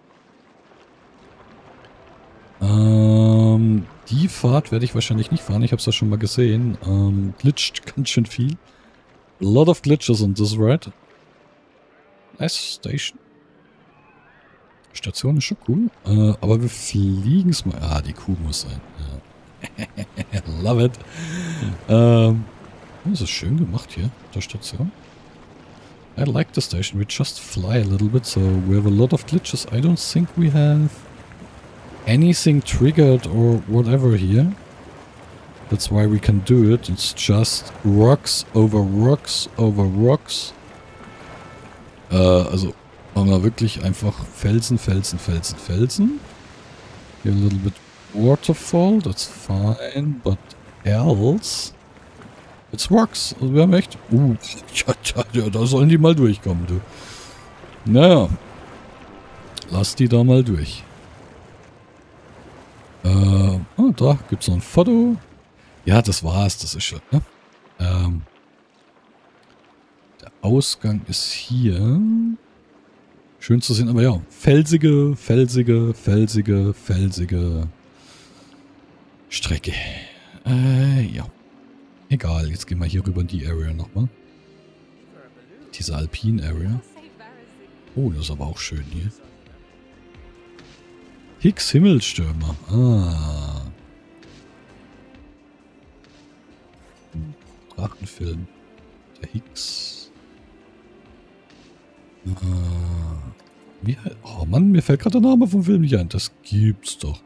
Ähm, die Fahrt werde ich wahrscheinlich nicht fahren. Ich habe es ja schon mal gesehen. Ähm, glitscht ganz schön viel. A lot of glitches on this ride. Nice station. Station ist schon cool. Äh, aber wir fliegen es mal. Ah, die Kuh muss sein. Ja. Love it. Ähm, das ist schön gemacht hier, der Station. I like the station. We just fly a little bit, so we have a lot of glitches. I don't think we have anything triggered or whatever here. That's why we can do it. It's just rocks over rocks over rocks. Äh, also haben wir wirklich einfach Felsen, Felsen, Felsen, Felsen. Here a little bit waterfall, that's fine, but else it's rocks. Also wir haben echt... Uh, ja, ja, ja, da sollen die mal durchkommen, du. Naja. Lass die da mal durch. Äh, oh, da gibt's noch ein Foto. Ja, das war's, das ist schon, ne? Ähm, der Ausgang ist hier. Schön zu sehen, aber ja, felsige, felsige, felsige, felsige Strecke. Äh, ja. Egal, jetzt gehen wir hier rüber in die Area nochmal. Diese Alpine Area. Oh, das ist aber auch schön hier. Higgs Himmelstürmer. Ah. Drachenfilm. Der Higgs. Ah. Wie, oh Mann, mir fällt gerade der Name vom Film nicht ein. Das gibt's doch.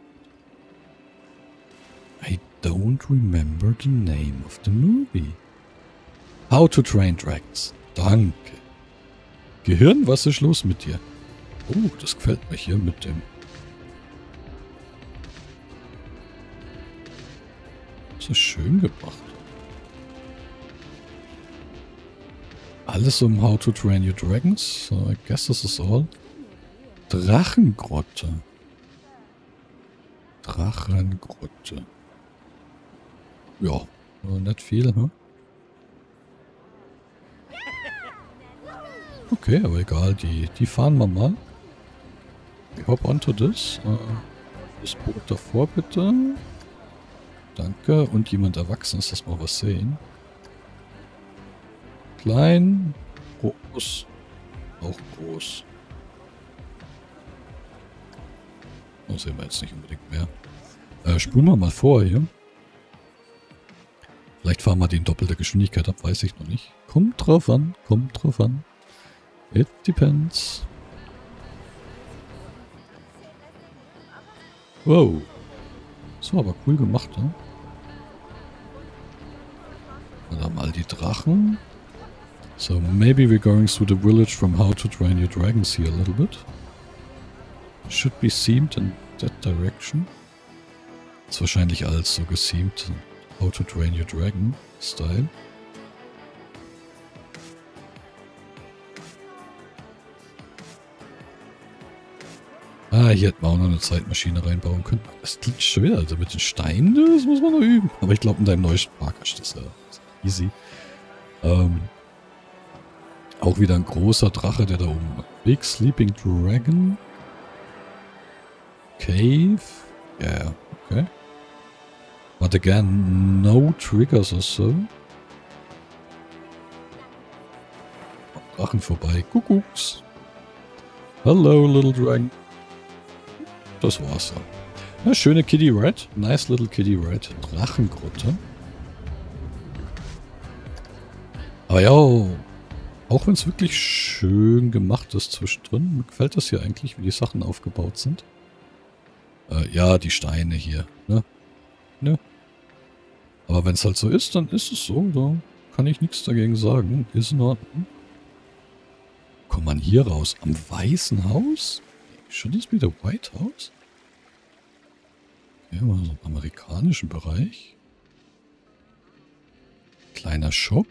I don't remember the name of the movie. How to Train Dragons. Danke. Gehirn, was ist los mit dir? Oh, das gefällt mir hier mit dem... Das ist schön gemacht. Alles um How to Train Your Dragons. So, I guess this is all. Drachengrotte. Drachengrotte. Ja, nicht viel, hm? Okay, aber egal, die, die fahren wir mal. We hop onto this. Uh, das Boot davor bitte. Danke. Und jemand Erwachsenes, dass wir was sehen. Klein, groß, auch groß. Das sehen wir jetzt nicht unbedingt mehr. Äh, spulen wir mal vor hier. Vielleicht fahren wir die in doppelter Geschwindigkeit ab, weiß ich noch nicht. Kommt drauf an, kommt drauf an. It depends. Wow. Das war aber cool gemacht, ne? Dann haben all die Drachen. So, maybe we're going through the village from How to Train Your Dragons here a little bit. Should be themed in that direction. Ist wahrscheinlich alles so gethemed. How to Train Your Dragon Style. Ah, hier hätten wir auch noch eine Zeitmaschine reinbauen können. Das klingt schon wieder, also mit den Steinen, das muss man noch üben. Aber ich glaube, in deinem neuesten Park ist das ja easy. Ähm, auch wieder ein großer Drache, der da oben war. Big Sleeping Dragon. Cave. Ja, yeah, Okay. But again, no triggers or so. Drachen vorbei. Kuckucks. Hello, little dragon. Das war's ja. Ja, schöne Kitty Ride. Nice little Kitty Ride. Drachengrotte. Aber ja, auch wenn es wirklich schön gemacht ist zwischendrin, mir gefällt das hier eigentlich, wie die Sachen aufgebaut sind. Äh, ja, die Steine hier, ne? Ne? Aber wenn es halt so ist, dann ist es so. Da kann ich nichts dagegen sagen. Ist in Ordnung. Kommt man hier raus? Am Weißen Haus? Should this be the White House? Ja, mal so im amerikanischen Bereich. Kleiner Shop.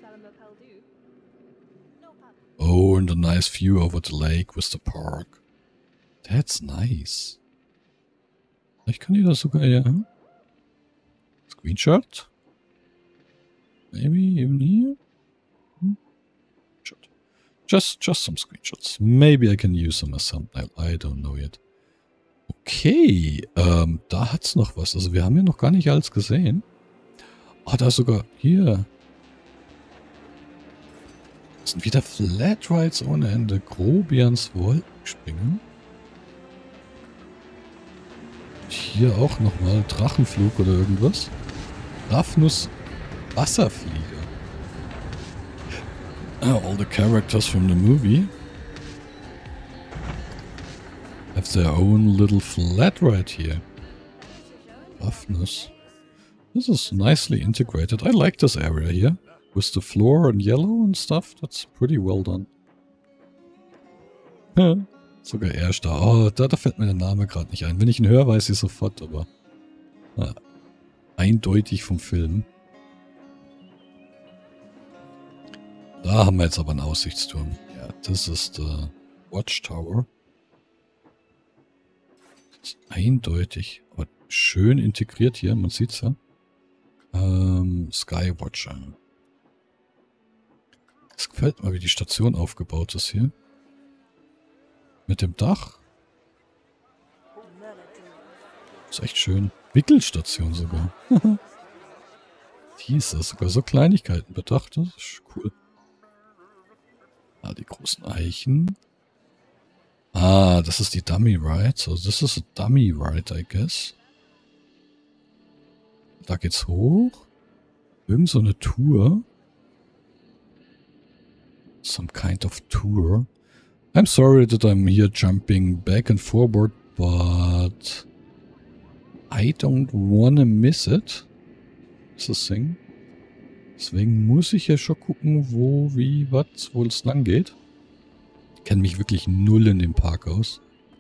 Oh, and a nice view over the lake with the park. That's nice. Vielleicht kann ich das sogar, ja. Screenshot? Maybe even here? Hmm. Just, just some screenshots. Maybe I can use them as thumbnail. I don't know yet. Okay, ähm, da hat's noch was. Also wir haben hier noch gar nicht alles gesehen. Ah, oh, da sogar hier. Das sind wieder Flatrides ohne Ende. Grobians Wolkenspringen. Hier auch nochmal Drachenflug oder irgendwas. Raphnus Wasserflieger. Oh, all the characters from the movie have their own little flat ride here. Raphnus. This is nicely integrated. I like this area here. With the floor in yellow and stuff. That's pretty well done. Ja, sogar erst da. Oh, da, da fällt mir der Name gerade nicht ein. Wenn ich ihn höre, weiß ich sofort, aber na, eindeutig vom Film. Da haben wir jetzt aber einen Aussichtsturm. Ja, das ist der Watchtower. Das ist eindeutig, aber schön integriert hier. Man sieht's ja. Ähm, Skywatcher. Es gefällt mir, wie die Station aufgebaut ist hier. Mit dem Dach. Ist echt schön. Wickelstation sogar. Die ist das sogar so Kleinigkeiten bedacht. Das ist cool. Ah, die großen Eichen. Ah, das ist die Dummy Ride. So, this is a Dummy Ride, I guess. Da geht's hoch. Irgend so eine Tour. Some kind of tour. I'm sorry that I'm here jumping back and forward, but I don't wanna miss it. That's the thing. Deswegen muss ich ja schon gucken, wo, wie, was, wo es lang geht. Ich kenne mich wirklich null in dem Park aus.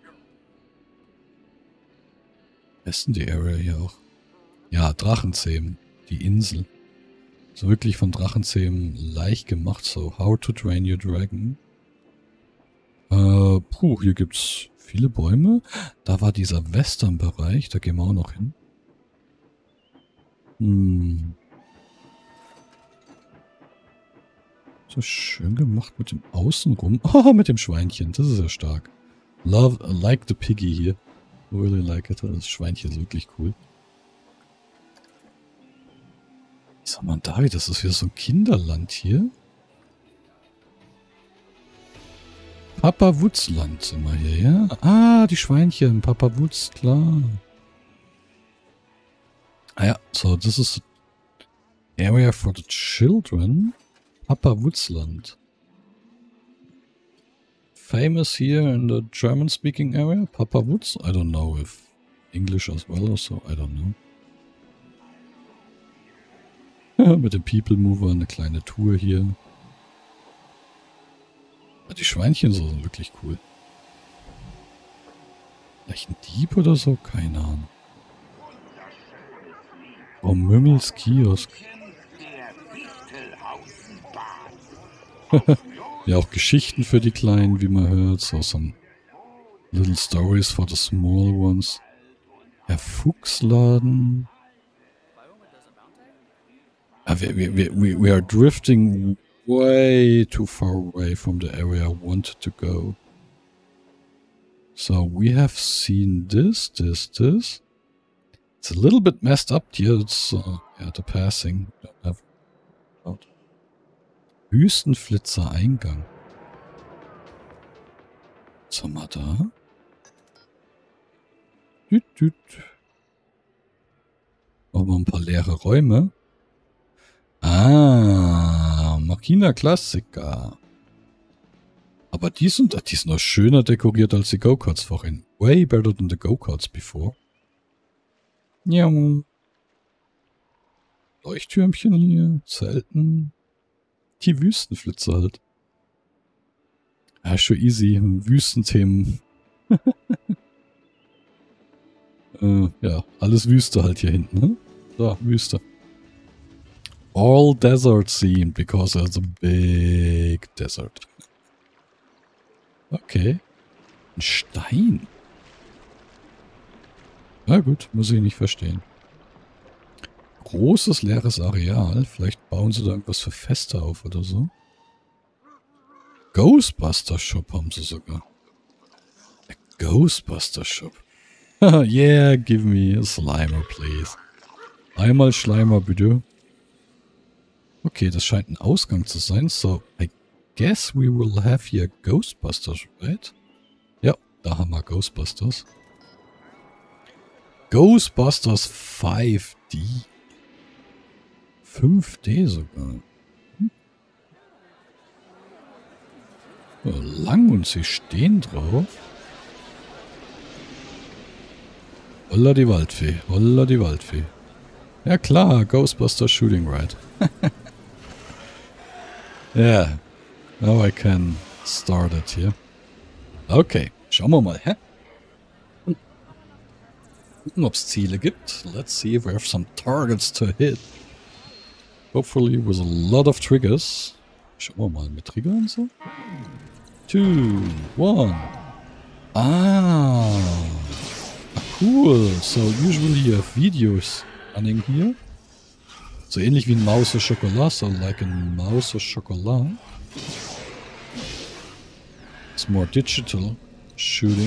Besten die Area hier auch. Ja, Drachenzähmen. Die Insel. So wirklich von Drachenzähmen leicht gemacht. So, how to train your dragon. Äh, puh, hier gibt's viele Bäume. Da war dieser Western-Bereich. Da gehen wir auch noch hin. Hm. So schön gemacht mit dem Außenrum. Oh, mit dem Schweinchen. Das ist ja stark. Love, like the piggy hier. Really like it. Das Schweinchen ist wirklich cool. Sag mal, David, das ist wieder so ein Kinderland hier. Papa Wutzland sind wir hier, ja? Ah, die Schweinchen. Papa Wutz, klar. Ah ja, so, this is the area for the children. Papa Wutzland. Famous here in the German-speaking area. Papa Wutz? I don't know if English as well or so. I don't know. Ja, mit dem People Mover eine kleine Tour hier. Die Schweinchen sind wirklich cool. Vielleicht ein Dieb oder so? Keine Ahnung. Oh, Mümmels Kiosk. Ja, auch Geschichten für die Kleinen, wie man hört. So some little stories for the small ones. Ja, Fuchsladen. Ah, we, we, we, we are drifting way too far away from the area I wanted to go. So we have seen this, this, this. It's a little bit messed up here. It's, uh, yeah, the passing. Wüstenflitzer Eingang. Was haben wir da? Düt, düt. Haben wir ein paar leere Räume. Ah, Machina Classica. Aber die sind, die sind noch schöner dekoriert als die Go-Karts vorhin. Way better than the Go-Karts before. Ja. Leuchttürmchen hier, Zelten. Die Wüstenflitzer halt. Ja, schon easy. Wüstenthemen. äh, ja, alles Wüste halt hier hinten, ne? Da, Wüste. All desert themed, because there's a big desert. Okay. Ein Stein. Na gut, muss ich nicht verstehen. Großes leeres Areal. Vielleicht bauen sie da irgendwas für Feste auf oder so. Ghostbuster Shop haben sie sogar. A Ghostbuster Shop. Yeah, give me a Slimer, please. Einmal Schleimer, bitte. Okay, das scheint ein Ausgang zu sein. So, I guess we will have here Ghostbusters, right? Ja, da haben wir Ghostbusters. Ghostbusters five D. fünf D sogar. Hm. Oh, lang und sie stehen drauf. Holla die Waldfee, holla die Waldfee. Ja klar, Ghostbusters Shooting Ride. Yeah, now I can start it here. Okay, schauen wir mal, hä? Gucken, ob es Ziele gibt. Let's see if we have some targets to hit. Hopefully with a lot of triggers. Schauen wir mal mit Trigger und so. Two, one. Ah. Ah, cool. So usually you have videos running here. So ähnlich wie ein Maus au Chocolat, so like a Maus au Chocolat. It's more digital shooting.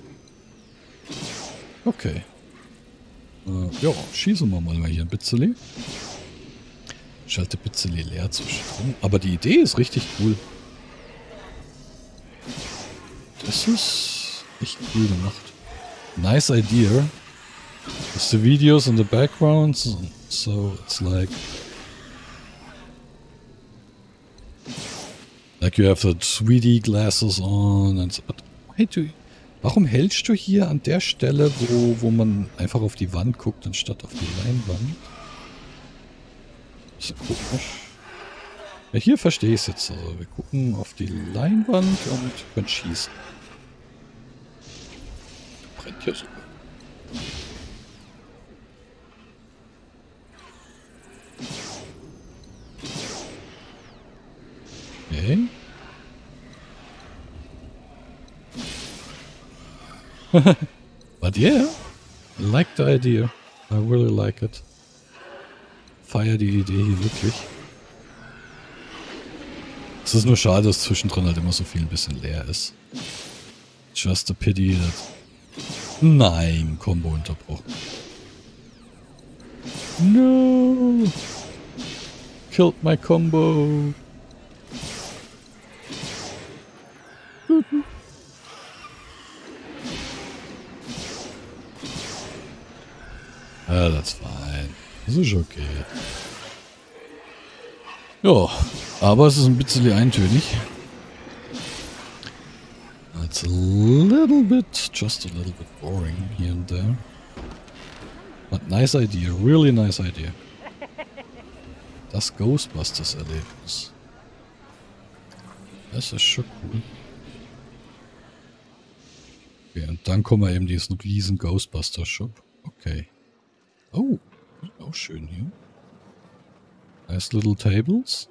Okay. Äh, ja, schießen wir mal hier ein bisschen. Schalte ein bisschen leer zwischendrin. Aber die Idee ist richtig cool. Das ist echt cool gemacht. Nice idea. It's the videos in the background, so it's like like you have the three D glasses on and so, but why do you, warum hältst du hier an der Stelle, wo, wo man einfach auf die Wand guckt, anstatt auf die Leinwand? Das ist komisch. Ja, hier verstehe ich es jetzt. Also wir gucken auf die Leinwand und können schießen. Brennt ja sogar. Okay. But yeah, I like the idea. I really like it. Feier die Idee hier wirklich. Es ist nur schade, dass zwischendrin halt immer so viel ein bisschen leer ist. Just a pity that... Nein, Combo unterbrochen. No! Killed my combo! Ja, that's fine. Das ist okay. Ja, aber es ist ein bisschen eintönig. It's a little bit, just a little bit boring here and there. But nice idea, really nice idea. Das Ghostbusters-Erlebnis. Das ist schon cool. Okay, und dann kommen wir eben diesen riesen Ghostbuster-Shop. Okay. Oh, auch schön hier. Nice little tables.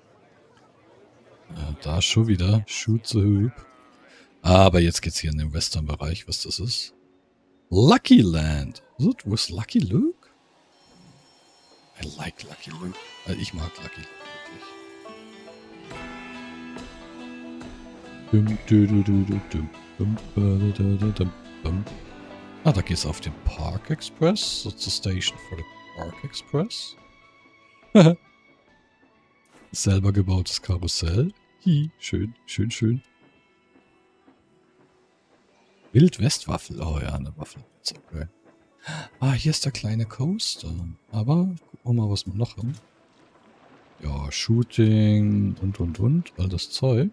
Ja, da schon wieder. Shoot the hoop. Aber jetzt geht's hier in den Western-Bereich, was das ist. Lucky Land. Is it with Lucky Luke? I like Lucky Luke. Also ich mag Lucky Luke wirklich. Dum, dum, dum, dum, dum, dum, dum, dum, dum. Ah, da geht's auf den Park Express. That's the station for the Park Express. Selber gebautes Karussell. Hi, schön, schön, schön. Wildwestwaffel. Oh ja, eine Waffel. Ist okay. Ah, hier ist der kleine Coaster. Aber gucken wir mal, was wir noch haben. Ja, Shooting und, und, und. All das Zeug.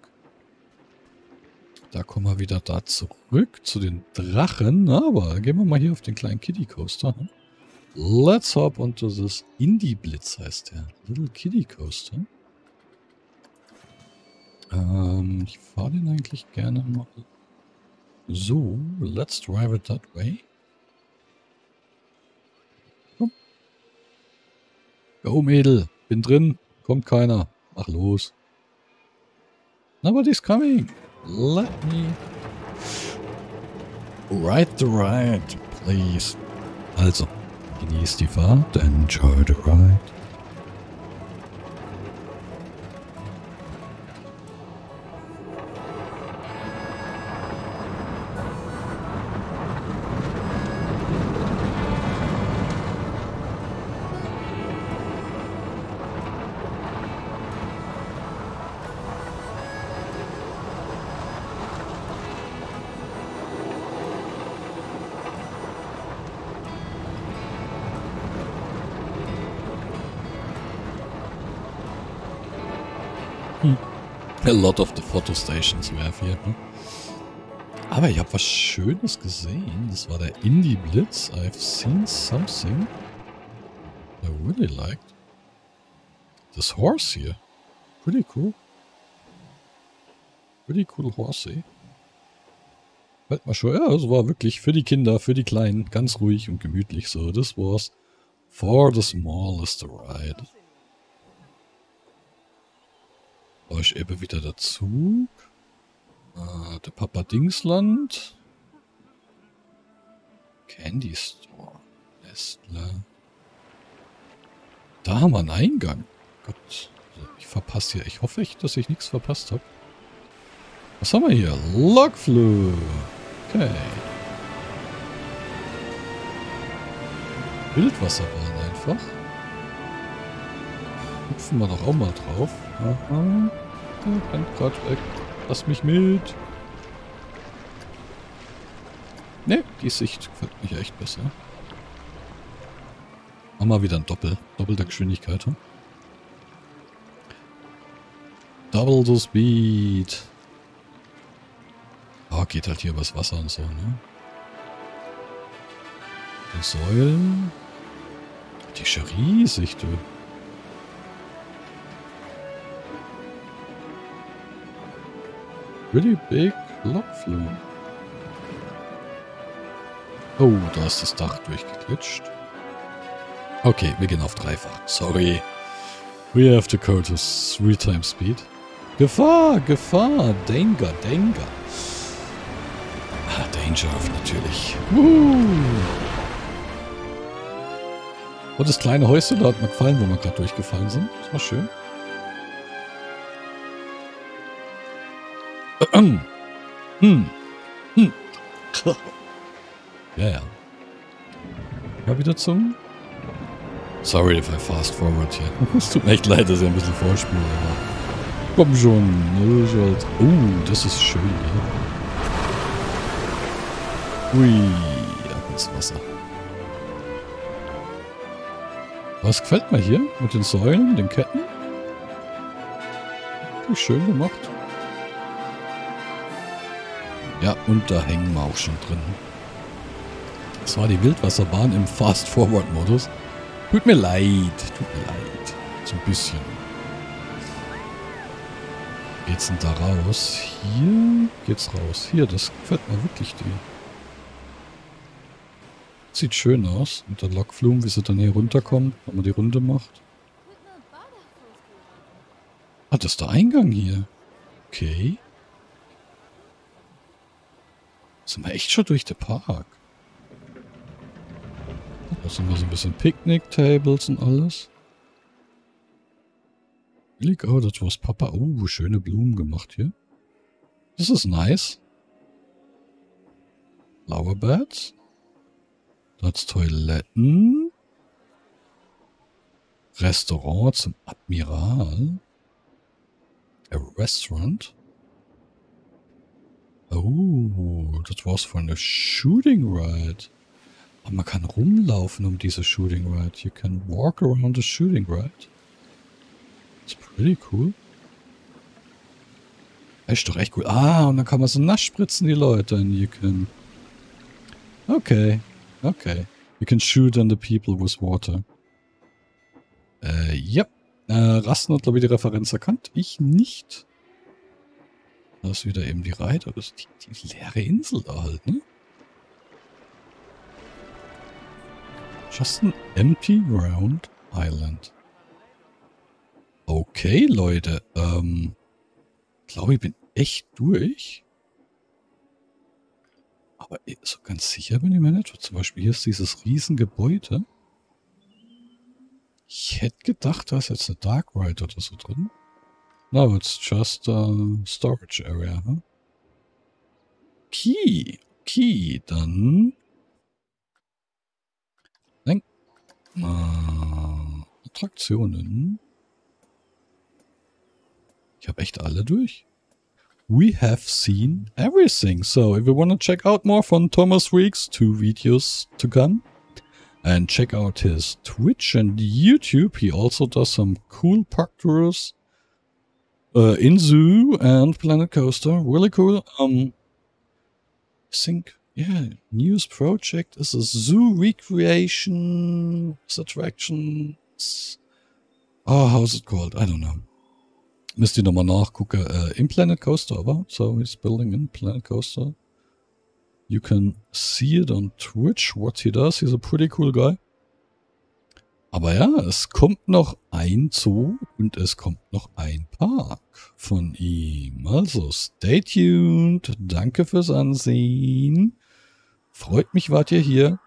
Da kommen wir wieder da zurück zu den Drachen. Aber gehen wir mal hier auf den kleinen Kiddie Coaster. Let's hop onto this Indie Blitz heißt der. Little Kiddie Coaster. Ähm, ich fahre den eigentlich gerne mal. So, let's drive it that way. Komm. Go, Mädel. Bin drin. Kommt keiner. Mach los. Nobody's coming. Let me ride the ride, please. Also, genießt die Fahrt. Enjoy the ride. A lot of the photo stations we have here. Hm? Aber ich habe was Schönes gesehen. Das war der Indie Blitz. I've seen something I really liked. This horse here. Pretty cool. Pretty cool horsey. Fällt mal schon. Ja, es war wirklich für die Kinder, für die Kleinen. Ganz ruhig und gemütlich so. This was for the smallest ride. Da ist eben wieder der Zug. Ah, der Papa Dingsland. Candy Store. Nestler. Da haben wir einen Eingang. Gott, ich verpasse hier. Ich hoffe, ich, dass ich nichts verpasst habe. Was haben wir hier? Lokflug. Okay. Wildwasserbahn einfach. Hüpfen wir doch auch mal drauf. Aha. Der rennt gerade weg. Lass mich mit. Ne, die Sicht gefällt mir echt besser. Machen wir wieder ein Doppel. Doppelte Geschwindigkeit. Hm? Double the speed. Oh, geht halt hier übers Wasser und so, ne? Die Säulen. Die ist ja riesig, du. Really big Lokflug. Oh, da ist das Dach durchgeglitscht. Okay, wir gehen auf dreifach. Sorry. We have to go to three times speed. Gefahr, Gefahr. Danger, Danger. Ah, Danger natürlich. Woohoo. Und das kleine Häuschen, da hat mir gefallen, wo wir gerade durchgefallen sind. Das war schön. Hm. Hm. Ja, ja. Ja, wieder zum... Sorry if I fast forward hier. Es tut mir echt leid, dass ich ein bisschen vorspule. Aber komm schon. Oh, das ist schön hier. Ui, ab ins Wasser. Was gefällt mir hier mit den Säulen, den Ketten? Wirklich schön gemacht. Ja, und da hängen wir auch schon drin. Das war die Wildwasserbahn im Fast-Forward-Modus. Tut mir leid, tut mir leid. So ein bisschen. Geht's denn da raus? Hier geht's raus. Hier, das gefällt mir wirklich die. Sieht schön aus. Und der Lokflug, wie sie dann hier runterkommt, wenn man die Runde macht. Ah, das ist der Eingang hier. Okay. Sind wir echt schon durch den Park? Da sind wir so ein bisschen Picknick-Tables und alles. Oh, das war's Papa. Oh, schöne Blumen gemacht hier. Das ist nice. Flowerbeds. Dort Toiletten. Restaurant zum Admiral. A restaurant. Oh, das war's von der Shooting Ride. Aber man kann rumlaufen um diese Shooting Ride. You can walk around the Shooting Ride. That's pretty cool. Ist doch echt cool. Ah, und dann kann man so nass spritzen, die Leute. And you can... Okay, okay. You can shoot on the people with water. Äh, ja. Äh, Rasten hat, glaube ich, die Referenz erkannt. Ich nicht. Das ist wieder eben die Reiter. Das ist die, die leere Insel da halt, ne? Just an empty round island. Okay, Leute. Ähm, ich glaube, ich bin echt durch. Aber so ganz sicher bin ich mir nicht. Zum Beispiel hier ist dieses Riesengebäude. Ich hätte gedacht, da ist jetzt eine Dark Ride oder so drin. No, it's just a storage area. Huh? Key. Key, dann... Denk. Uh, Attraktionen. Ich habe echt alle durch. We have seen everything. So, if you want to check out more from Thomas Weeks, two videos to come. And check out his Twitch and YouTube. He also does some cool park tours. Uh, in Zoo and Planet Coaster. Really cool. Um, I think, yeah, news project is a zoo recreation attractions. Oh, how's it called? I don't know. Müsst ihr nochmal nachgucken. Uh, in Planet Coaster, aber. So he's building in Planet Coaster. You can see it on Twitch, what he does. He's a pretty cool guy. Aber ja, es kommt noch ein Zoo und es kommt noch ein Park von ihm. Also, stay tuned. Danke fürs Ansehen. Freut mich, wart ihr hier.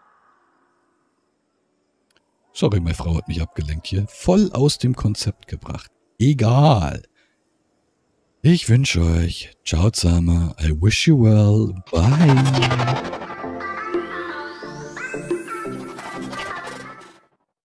Sorry, meine Frau hat mich abgelenkt hier. Voll aus dem Konzept gebracht. Egal. Ich wünsche euch, ciao zusammen. I wish you well. Bye.